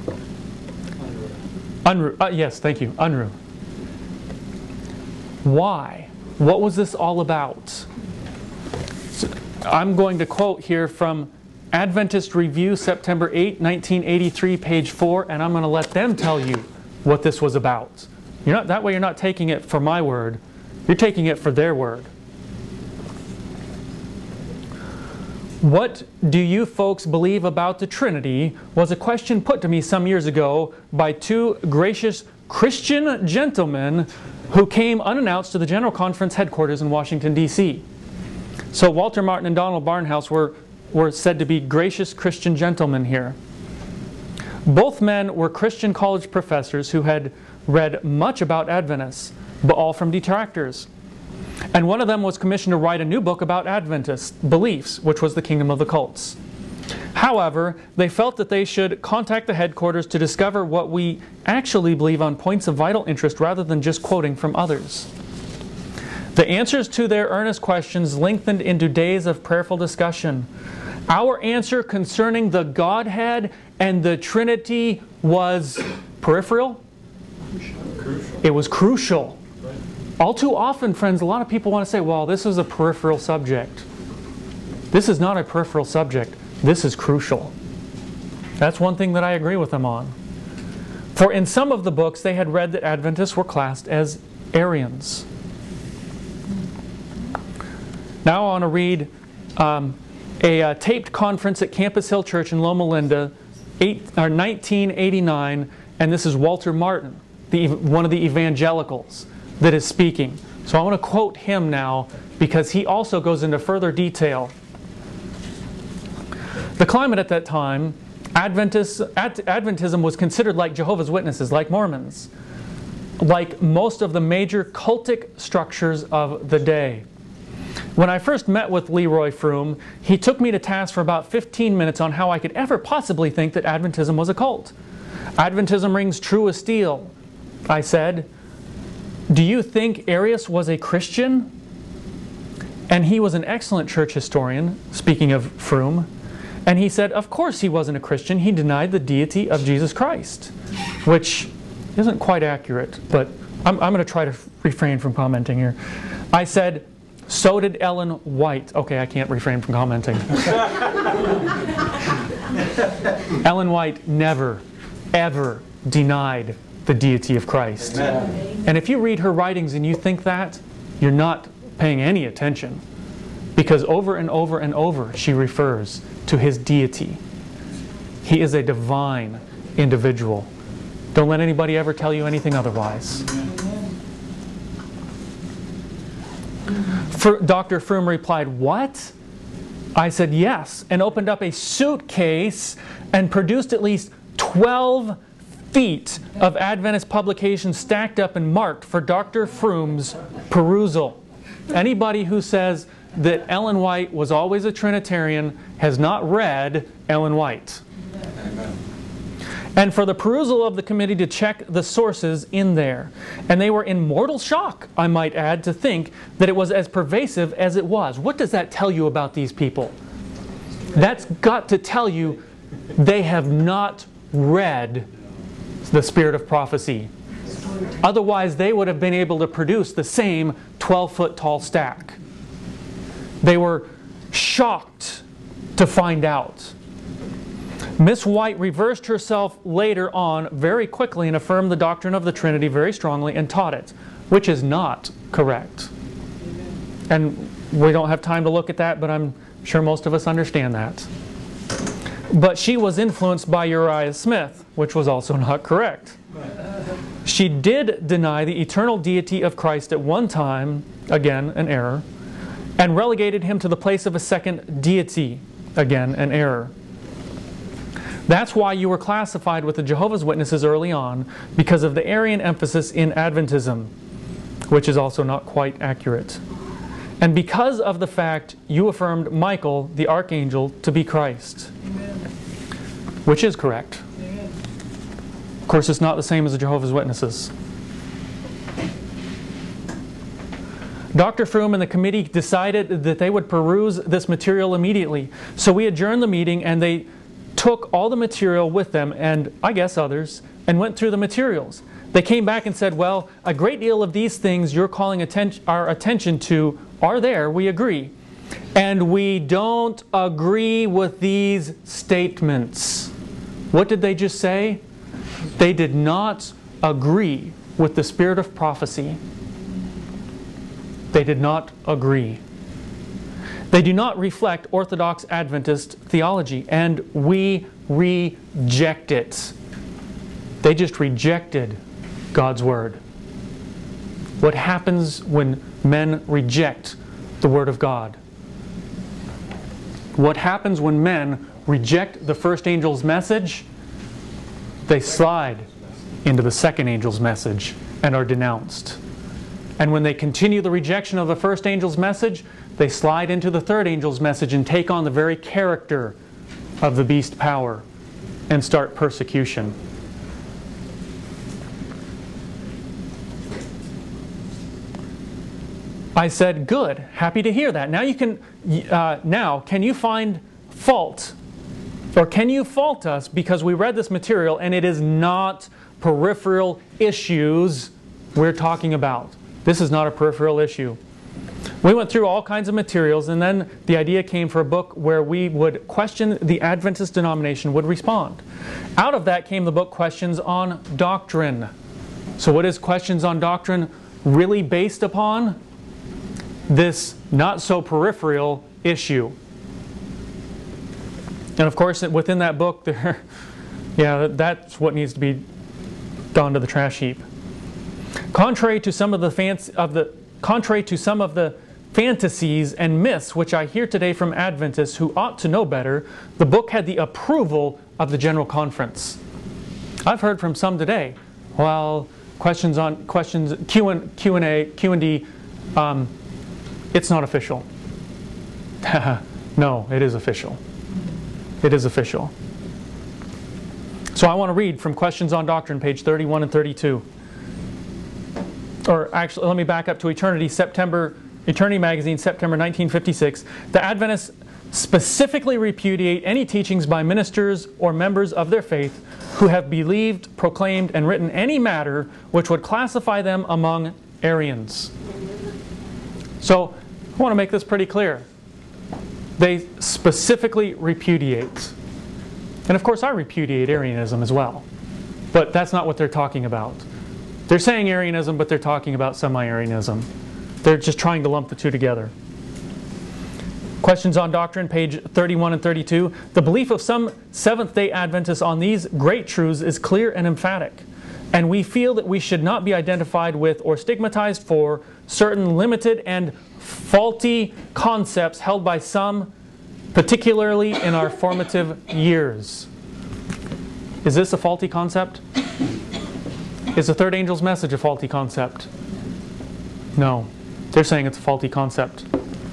Unruh. Uh, yes, thank you. Unruh. Why? What was this all about? So I'm going to quote here from Adventist Review, September eighth, nineteen eighty-three, page four, and I'm going to let them tell you what this was about. You're not, that way you're not taking it for my word. You're taking it for their word. What do you folks believe about the Trinity was a question put to me some years ago by two gracious Christian gentlemen who came unannounced to the General Conference headquarters in Washington, D C So Walter Martin and Donald Barnhouse were, were said to be gracious Christian gentlemen here. Both men were Christian college professors who had read much about Adventists, but all from detractors. And one of them was commissioned to write a new book about Adventist beliefs, which was the Kingdom of the Cults. However, they felt that they should contact the headquarters to discover what we actually believe on points of vital interest rather than just quoting from others. The answers to their earnest questions lengthened into days of prayerful discussion. Our answer concerning the Godhead and the Trinity was peripheral. Crucial. It was crucial. All too often, friends, a lot of people want to say, well, this is a peripheral subject. This is not a peripheral subject. This is crucial. That's one thing that I agree with them on. For in some of the books, they had read that Adventists were classed as Arians. Now I want to read um, a uh, taped conference at Campus Hill Church in Loma Linda, eight, or nineteen eighty-nine, and this is Walter Martin, the, one of the evangelicals, that is speaking. So I want to quote him now because he also goes into further detail. The climate at that time, Adventist, Ad, Adventism was considered like Jehovah's Witnesses, like Mormons, like most of the major cultic structures of the day. When I first met with Leroy Froom, he took me to task for about fifteen minutes on how I could ever possibly think that Adventism was a cult. Adventism rings true as steel, I said. Do you think Arius was a Christian? And he was an excellent church historian, speaking of Froom. And he said, of course he wasn't a Christian. He denied the deity of Jesus Christ, which isn't quite accurate, but I'm, I'm going to try to refrain from commenting here. I said, so did Ellen White. Okay, I can't refrain from commenting. Ellen White never, ever denied the deity of Christ. Amen. And if you read her writings and you think that, you're not paying any attention. Because over and over and over she refers to his deity. He is a divine individual. Don't let anybody ever tell you anything otherwise. For, Doctor Froom replied, what? I said yes, and opened up a suitcase and produced at least twelve feet of Adventist publications stacked up and marked for Doctor Froom's perusal. Anybody who says that Ellen White was always a Trinitarian has not read Ellen White. Amen. And for the perusal of the committee to check the sources in there. And they were in mortal shock, I might add, to think that it was as pervasive as it was. What does that tell you about these people? That's got to tell you they have not read the spirit of prophecy. Otherwise, they would have been able to produce the same twelve foot tall stack. They were shocked to find out. Miss White reversed herself later on very quickly and affirmed the doctrine of the Trinity very strongly and taught it, which is not correct. And we don't have time to look at that, but I'm sure most of us understand that. But she was influenced by Uriah Smith, which was also not correct. She did deny the eternal deity of Christ at one time, again an error, and relegated him to the place of a second deity, again an error. That's why you were classified with the Jehovah's Witnesses early on, because of the Arian emphasis in Adventism, which is also not quite accurate. And because of the fact you affirmed Michael, the archangel, to be Christ. Amen. Which is correct. Amen. Of course, it's not the same as the Jehovah's Witnesses. Doctor Froome and the committee decided that they would peruse this material immediately. So we adjourned the meeting, and they took all the material with them, and I guess others, and went through the materials. They came back and said, well, a great deal of these things you're calling atten- our attention to are there, we agree. And we don't agree with these statements. What did they just say? They did not agree with the spirit of prophecy. They did not agree. They do not reflect Orthodox Adventist theology, and we reject it. They just rejected God's Word. What happens when men reject the Word of God? What happens when men reject the first angel's message? They slide into the second angel's message and are denounced. And when they continue the rejection of the first angel's message, they slide into the third angel's message and take on the very character of the beast power and start persecution. I said, good, happy to hear that. Now you can, uh, now can you find fault, or can you fault us because we read this material and it is not peripheral issues we're talking about. This is not a peripheral issue. We went through all kinds of materials, and then the idea came for a book where we would question the Adventist denomination would respond. Out of that came the book Questions on Doctrine. So what is Questions on Doctrine really based upon? This not so peripheral issue. And of course, within that book, there, yeah, that's what needs to be gone to the trash heap. Contrary to some of the fancy of the contrary to some of the fantasies and myths which I hear today from Adventists who ought to know better, the book had the approval of the General Conference. I've heard from some today, well, questions on questions Q and Q and A, Q and D, um, it's not official. No, it is official. It is official. So I want to read from Questions on Doctrine, page thirty-one and thirty-two. Or actually, let me back up to Eternity, September, Eternity Magazine, September nineteen fifty-six. The Adventists specifically repudiate any teachings by ministers or members of their faith who have believed, proclaimed, and written any matter which would classify them among Arians. So, I want to make this pretty clear. They specifically repudiate. And of course, I repudiate Arianism as well. But that's not what they're talking about. They're saying Arianism, but they're talking about semi-Arianism. They're just trying to lump the two together. Questions on Doctrine, page thirty-one and thirty-two. The belief of some Seventh-day Adventists on these great truths is clear and emphatic, and we feel that we should not be identified with or stigmatized for certain limited and faulty concepts held by some, particularly in our formative years. Is this a faulty concept? Is the third angel's message a faulty concept? No. They're saying it's a faulty concept.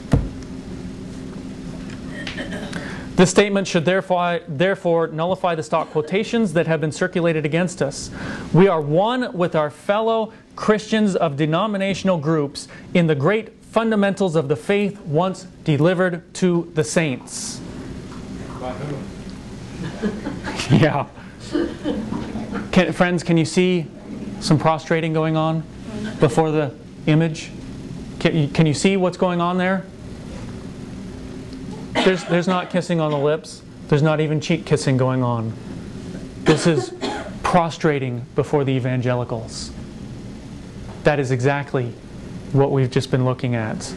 This statement should therefore, therefore nullify the stock quotations that have been circulated against us. We are one with our fellow Christians of denominational groups in the great fundamentals of the faith once delivered to the saints. By whom? Yeah. Can, friends, can you see some prostrating going on before the image? Can you, can you see what's going on there? There's, there's not kissing on the lips. There's not even cheek kissing going on. This is prostrating before the evangelicals. That is exactly what we've just been looking at.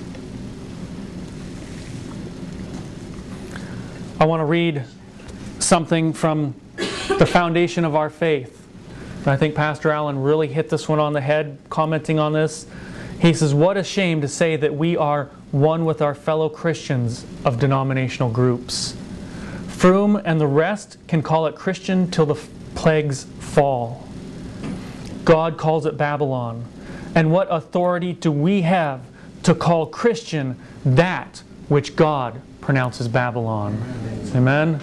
I want to read something from the foundation of our faith. I think Pastor Allen really hit this one on the head commenting on this. He says, what a shame to say that we are one with our fellow Christians of denominational groups. Froome and the rest can call it Christian till the plagues fall. God calls it Babylon. And what authority do we have to call Christian that which God pronounces Babylon? Amen?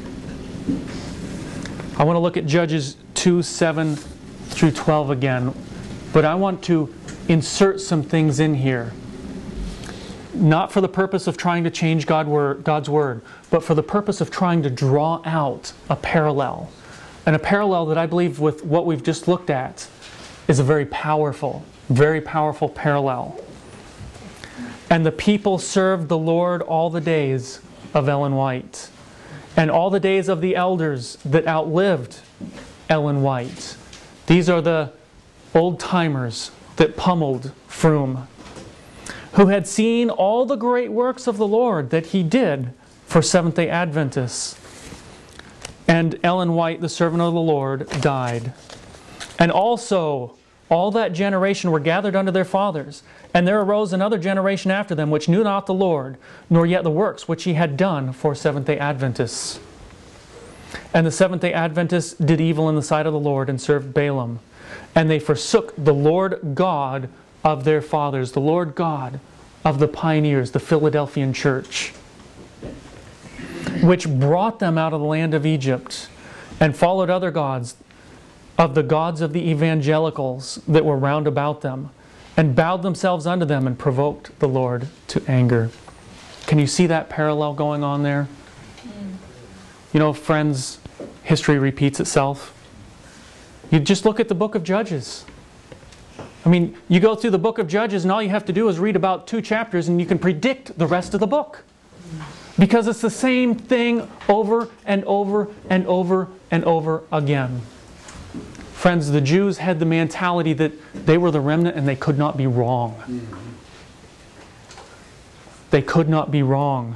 I want to look at Judges two, seven through twelve again. But I want to insert some things in here. Not for the purpose of trying to change God word, God's Word, but for the purpose of trying to draw out a parallel. And a parallel that I believe with what we've just looked at is a very powerful, very powerful parallel. And the people served the Lord all the days of Ellen White, and all the days of the elders that outlived Ellen White. These are the old-timers that pummeled Froome, who had seen all the great works of the Lord that He did for Seventh-day Adventists. And Ellen White, the servant of the Lord, died. And also, all that generation were gathered unto their fathers. And there arose another generation after them, which knew not the Lord, nor yet the works which He had done for Seventh-day Adventists. And the Seventh-day Adventists did evil in the sight of the Lord, and served Balaam. And they forsook the Lord God of their fathers, the Lord God of the pioneers, the Philadelphian church, which brought them out of the land of Egypt, and followed other gods, of the gods of the evangelicals that were round about them, and bowed themselves unto them, and provoked the Lord to anger. Can you see that parallel going on there? Mm. You know, friends, history repeats itself. You just look at the book of Judges. I mean, you go through the book of Judges and all you have to do is read about two chapters and you can predict the rest of the book. Because it's the same thing over and over and over and over again. Friends, the Jews had the mentality that they were the remnant and they could not be wrong. They could not be wrong.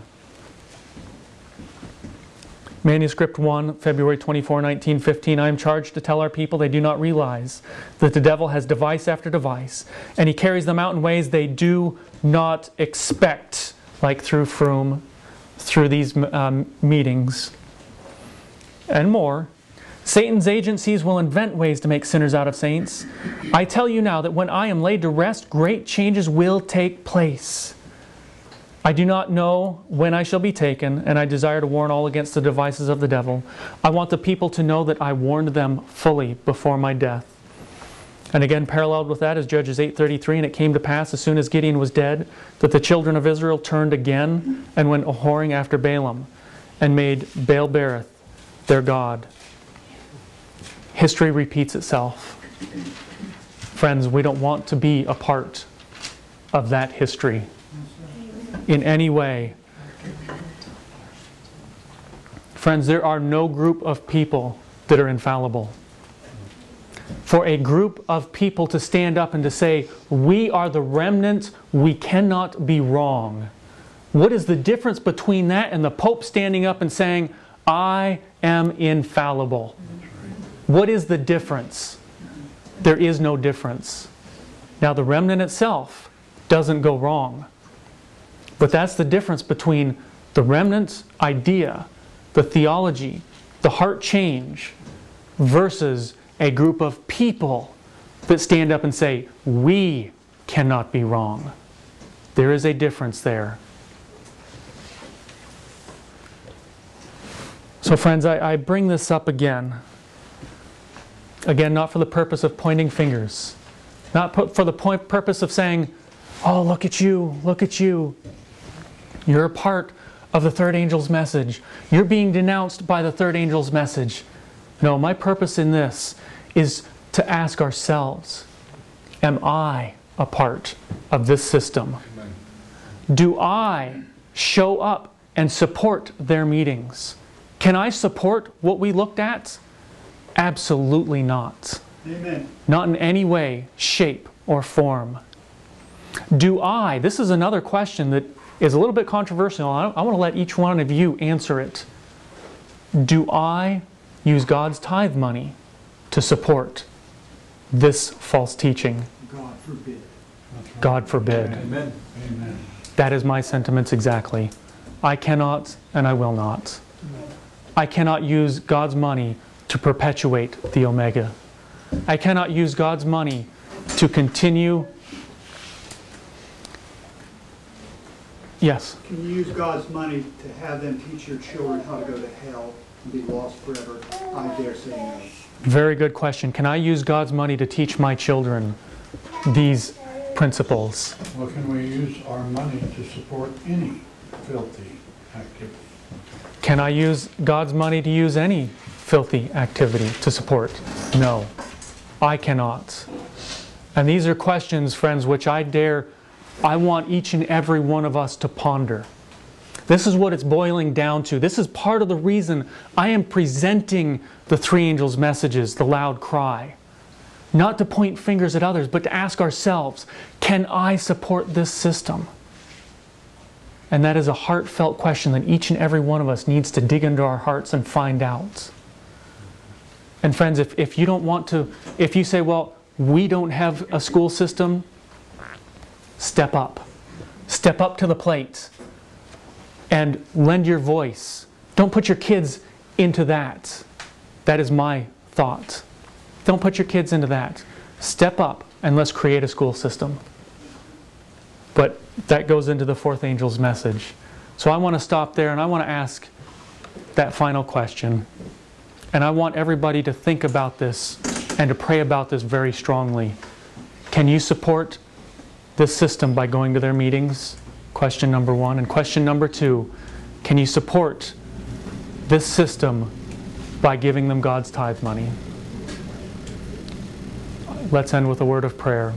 Manuscript one, February twenty-fourth, nineteen fifteen. I am charged to tell our people they do not realize that the devil has device after device, and he carries them out in ways they do not expect, like through Froome, through these um, meetings, and more. Satan's agencies will invent ways to make sinners out of saints. I tell you now that when I am laid to rest, great changes will take place. I do not know when I shall be taken, and I desire to warn all against the devices of the devil. I want the people to know that I warned them fully before my death. And again, paralleled with that is Judges eight thirty-three, and it came to pass as soon as Gideon was dead, that the children of Israel turned again and went a-whoring after Balaam, and made Baal-berith their god. History repeats itself. Friends, we don't want to be a part of that history in any way. Friends, there are no group of people that are infallible. For a group of people to stand up and to say, we are the remnant, we cannot be wrong. What is the difference between that and the Pope standing up and saying, I am infallible? What is the difference? There is no difference. Now, the remnant itself doesn't go wrong. But that's the difference between the remnant's idea, the theology, the heart change, versus a group of people that stand up and say, we cannot be wrong. There is a difference there. So friends, I, I bring this up again. Again, not for the purpose of pointing fingers. Not for the point, purpose of saying, oh, look at you, look at you. You're a part of the third angel's message. You're being denounced by the third angel's message. No, my purpose in this is to ask ourselves, am I a part of this system? Amen. Do I show up and support their meetings? Can I support what we looked at? Absolutely not. Amen. Not in any way, shape, or form. Do I, this is another question that is a little bit controversial. I, I want to let each one of you answer it. Do I use God's tithe money to support this false teaching. God forbid. God forbid. Amen. Amen. That is my sentiments exactly. I cannot and I will not. I cannot use God's money to perpetuate the Omega. I cannot use God's money to continue. Yes? Can you use God's money to have them teach your children how to go to hell and be lost forever? I dare say no. Very good question. Can I use God's money to teach my children these principles? Well, can we use our money to support any filthy activity? Can I use God's money to use any filthy activity to support? No, I cannot. And these are questions, friends, which I dare, I want each and every one of us to ponder. This is what it's boiling down to. This is part of the reason I am presenting the three angels' messages, the loud cry. Not to point fingers at others, but to ask ourselves, can I support this system? And that is a heartfelt question that each and every one of us needs to dig into our hearts and find out. And friends, if, if you don't want to, if you say, well, we don't have a school system, step up. Step up to the plate and lend your voice. Don't put your kids into that. That is my thought. Don't put your kids into that. Step up and let's create a school system. But that goes into the fourth angel's message. So I want to stop there and I want to ask that final question. And I want everybody to think about this and to pray about this very strongly. Can you support this system by going to their meetings? Question number one. And question number two, can you support this system by giving them God's tithe money? Let's end with a word of prayer.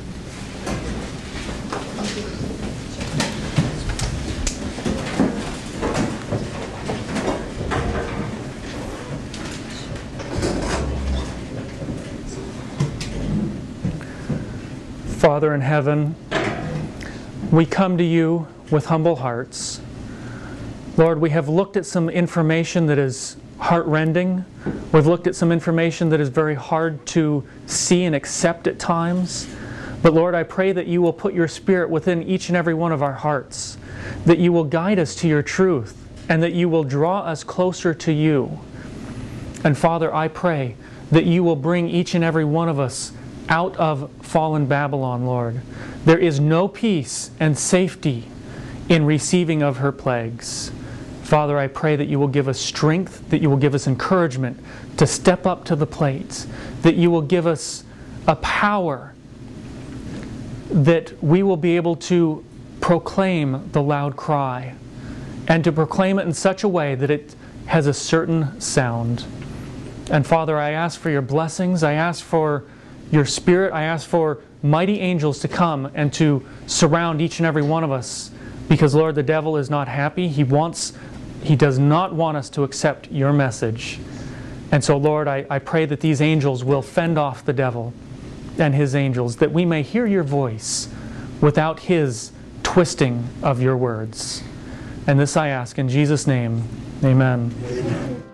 Father in heaven, we come to you with humble hearts. Lord, we have looked at some information that is heart-rending. We've looked at some information that is very hard to see and accept at times. But Lord, I pray that you will put your Spirit within each and every one of our hearts, that you will guide us to your truth, and that you will draw us closer to you. And Father, I pray that you will bring each and every one of us out of fallen Babylon, Lord. There is no peace and safety in receiving of her plagues. Father, I pray that you will give us strength, that you will give us encouragement to step up to the plate, that you will give us a power that we will be able to proclaim the loud cry, and to proclaim it in such a way that it has a certain sound. And Father, I ask for your blessings. I ask for your Spirit. I ask for mighty angels to come and to surround each and every one of us. Because, Lord, the devil is not happy. He wants, he does not want us to accept your message. And so, Lord, I, I pray that these angels will fend off the devil and his angels, that we may hear your voice without his twisting of your words. And this I ask in Jesus' name. Amen. Amen.